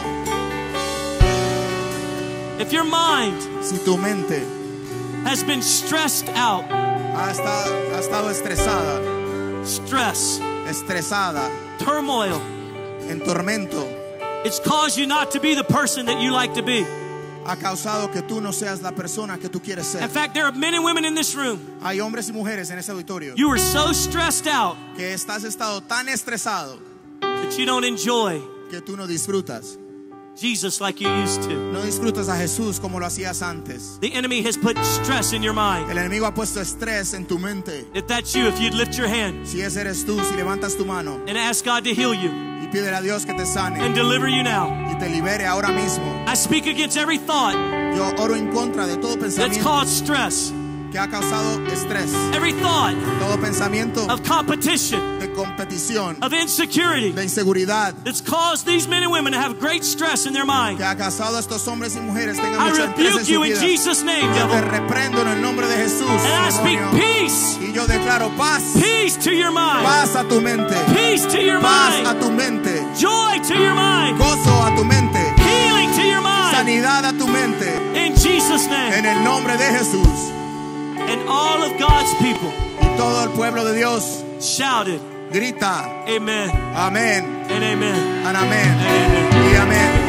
If your mind Si tu mente has been stressed out, ha estado, ha estado estresada, stress, estresada, turmoil, en tormento, it's caused you not to be the person that you like to be. ha causado que tú no seas la persona que tú quieres ser. In fact, there are men and women in this room. Hay hombres y mujeres en ese auditorio You are so stressed out que estás estado tan estresado that you don't enjoy que tú no disfrutas. Jesus like you used to. No disfrutas a Jesús como lo hacías antes. The enemy has put stress in your mind. El enemigo ha puesto estrés en tu mente. If that's you, if you'd lift your hand Si ese eres tú, si levantas tu mano and ask God to heal you y pídele a Dios que te and sane deliver you now. y te libere ahora mismo. I speak against every thought Yo oro en contra de todo that's pensamiento caused stress, que ha causado estrés, every thought todo pensamiento of competition, de competición, of insecurity de inseguridad that's caused these men and women to have great stress in their mind. que ha causado a estos hombres y mujeres tengan I mucho estrés en rebuke su you in vida. Jesus' name, Yo te devil. reprendo en el nombre de Jesús, And I speak demonio. peace, Y yo declaro paz, peace to your mind, paz a tu mente, peace to your paz a mind, tu mente, joy to your mind, gozo a tu mente, healing to your mind. sanidad a tu mente, In Jesus' name. en el nombre de Jesús. And all of God's people Y todo el pueblo de Dios shouted, grita, amen amén, and amen. and amén, Amen. y amén.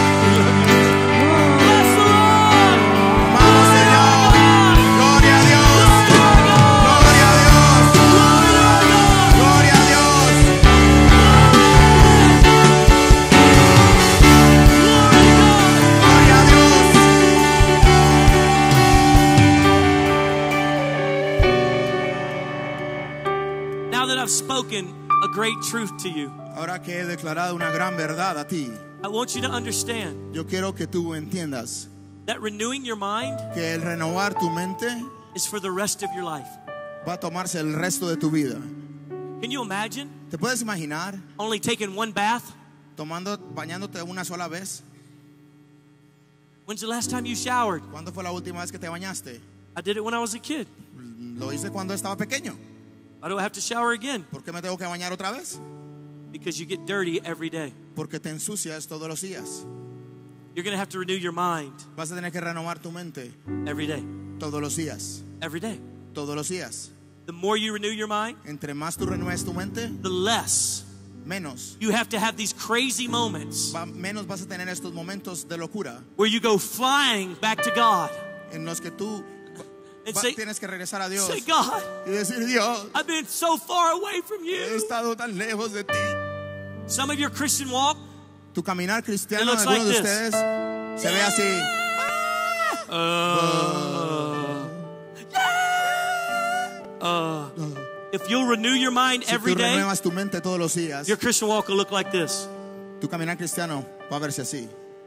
Bless the Lord. Vamos, Señor. Gloria a Dios. Gloria a Dios. Gloria a Dios. Gloria a Dios. Now that I've spoken a great truth to you, Ahora que he declarado una gran verdad a ti, I want you to understand yo quiero que tú entiendas that renewing your mind que el renovar tu mente is for the rest of your life. va a tomarse el resto de tu vida. Can you imagine ¿Te puedes imaginar only taking one bath? tomando, bañándote una sola vez? When's the last time you showered? ¿Cuándo fue la última vez que te bañaste? I did it when I was a kid. Lo hice cuando estaba pequeño. Why do I have to shower again? ¿Por qué me tengo que bañar otra vez? Because you get dirty every day. Porque te ensucias todos los días. You're going to have to renew your mind Vas a tener que renovar tu mente every day. todos los días. Every day. Todos los días. The more you renew your mind, Entre más tú renueves tu mente, the less menos. you have to have these crazy moments Va, menos vas a tener estos momentos de locura where you go flying back to God en los que tú and va, say, tienes que regresar a Dios say, God, y decir, Dios, I've been so far away from he you. estado tan lejos de ti. Some of your Christian walk, Tu caminar It cristiano, looks algunos like de this. ustedes se ve así. uh, if you'll renew your mind Si every tú day, renuevas tu mente todos los días, your Christian walk will look like this. tu caminar cristiano va a verse así.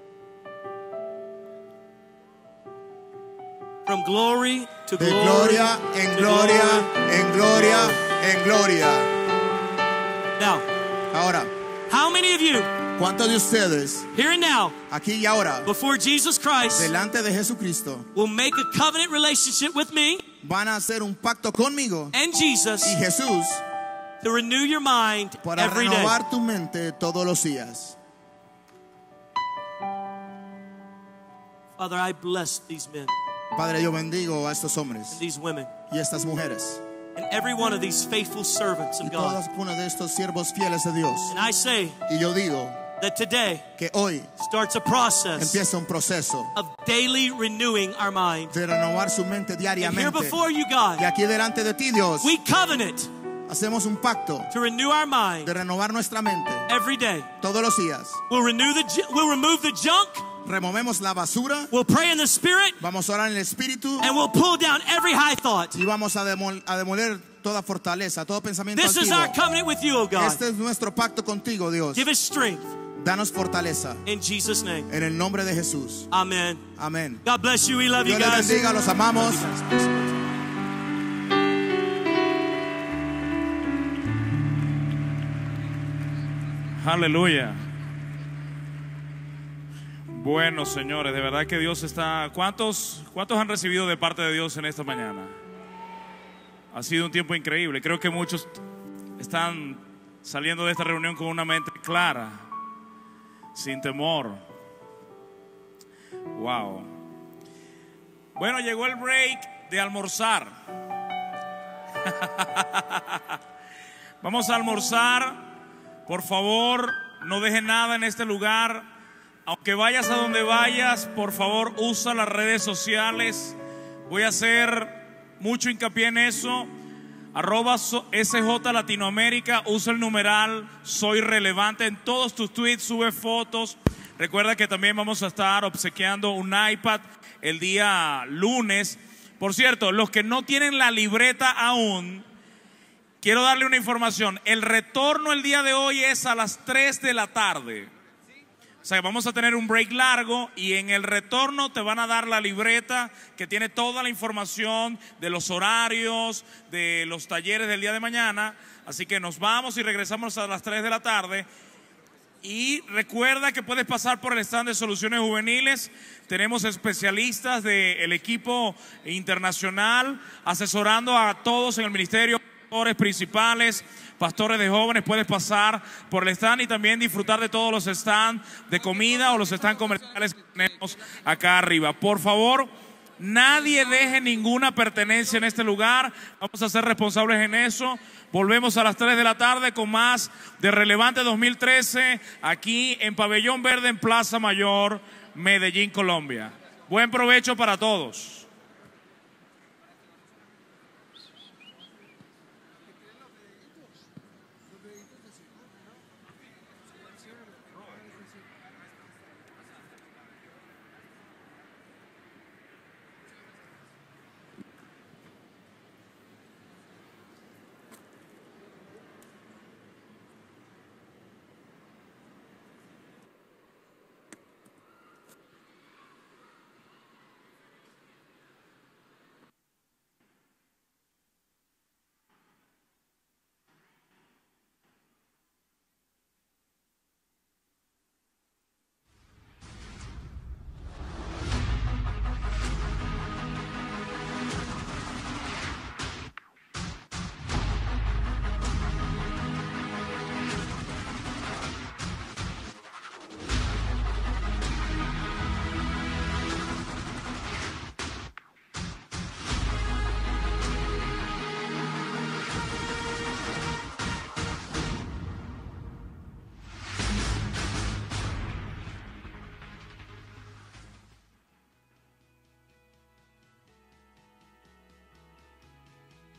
From glory to De glory. gloria en to gloria, glory. en gloria, en gloria. Now, Ahora, how many of you, ¿cuántos de ustedes here and now, aquí y ahora, before Jesus Christ, delante de Jesucristo, will make a covenant relationship with me van a hacer un pacto conmigo and Jesus y Jesús to renew your mind para every day? renovar tu mente todos los días? Father, I bless these men Padre, yo bendigo a estos hombres and these women y estas mujeres and every one of these faithful servants y of todos God. uno de estos siervos fieles de Dios. And I say Y yo digo that today que hoy starts a process empieza un proceso of daily renewing our mind. de renovar su mente And here diariamente. before you, Y God, aquí delante de ti, Dios, we covenant hacemos un pacto to renew our mind de renovar nuestra mente every day. todos los días. We'll renew the ju- we'll remove the junk, Removemos la basura, we'll pray in the spirit, vamos a orar en el espíritu and we'll pull down every high thought. y vamos a, demol- a demoler toda fortaleza, todo pensamiento This is our antiguo. covenant with you, O God. Este es nuestro pacto contigo, Dios. Give us strength Danos fortaleza in Jesus' name. en el nombre de Jesús. Amen. Amén. God bless you. We love you Dios les guys. bendiga, los amamos. Aleluya. Bueno, señores, de verdad que Dios está... ¿Cuántos, ¿Cuántos han recibido de parte de Dios en esta mañana? Ha sido un tiempo increíble. Creo que muchos están saliendo de esta reunión con una mente clara, sin temor. Wow. Bueno, llegó el break de almorzar. Vamos a almorzar. Por favor, no deje nada en este lugar. Aunque vayas a donde vayas, por favor, usa las redes sociales. Voy a hacer mucho hincapié en eso. Arroba S J Latinoamérica, usa el numeral Soy Relevante. En todos tus tweets sube fotos. Recuerda que también vamos a estar obsequiando un iPad el día lunes. Por cierto, los que no tienen la libreta aún, quiero darle una información. El retorno el día de hoy es a las tres de la tarde. O sea, vamos a tener un break largo y en el retorno te van a dar la libreta que tiene toda la información de los horarios, de los talleres del día de mañana. Así que nos vamos y regresamos a las tres de la tarde. Y recuerda que puedes pasar por el stand de Soluciones Juveniles. Tenemos especialistas del equipo internacional asesorando a todos en el ministerio. Pastores principales, pastores de jóvenes, puedes pasar por el stand y también disfrutar de todos los stands de comida o los stands comerciales que tenemos acá arriba. Por favor, nadie deje ninguna pertenencia en este lugar. Vamos a ser responsables en eso. Volvemos a las tres de la tarde con más de Relevante dos mil trece aquí en Pabellón Verde en Plaza Mayor, Medellín, Colombia. Buen provecho para todos.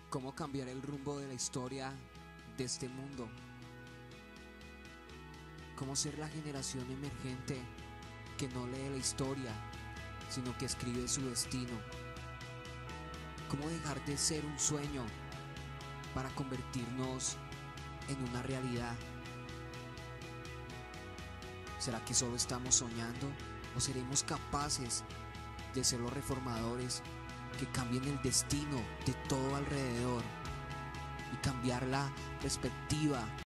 cómo cambiar el rumbo de la historia de este mundo, cómo ser la generación emergente que no lee la historia, sino que escribe su destino, cómo dejar de ser un sueño para convertirnos en una realidad. ¿Será que solo estamos soñando o seremos capaces de ser los reformadores que cambien el destino de todo alrededor y cambiar la perspectiva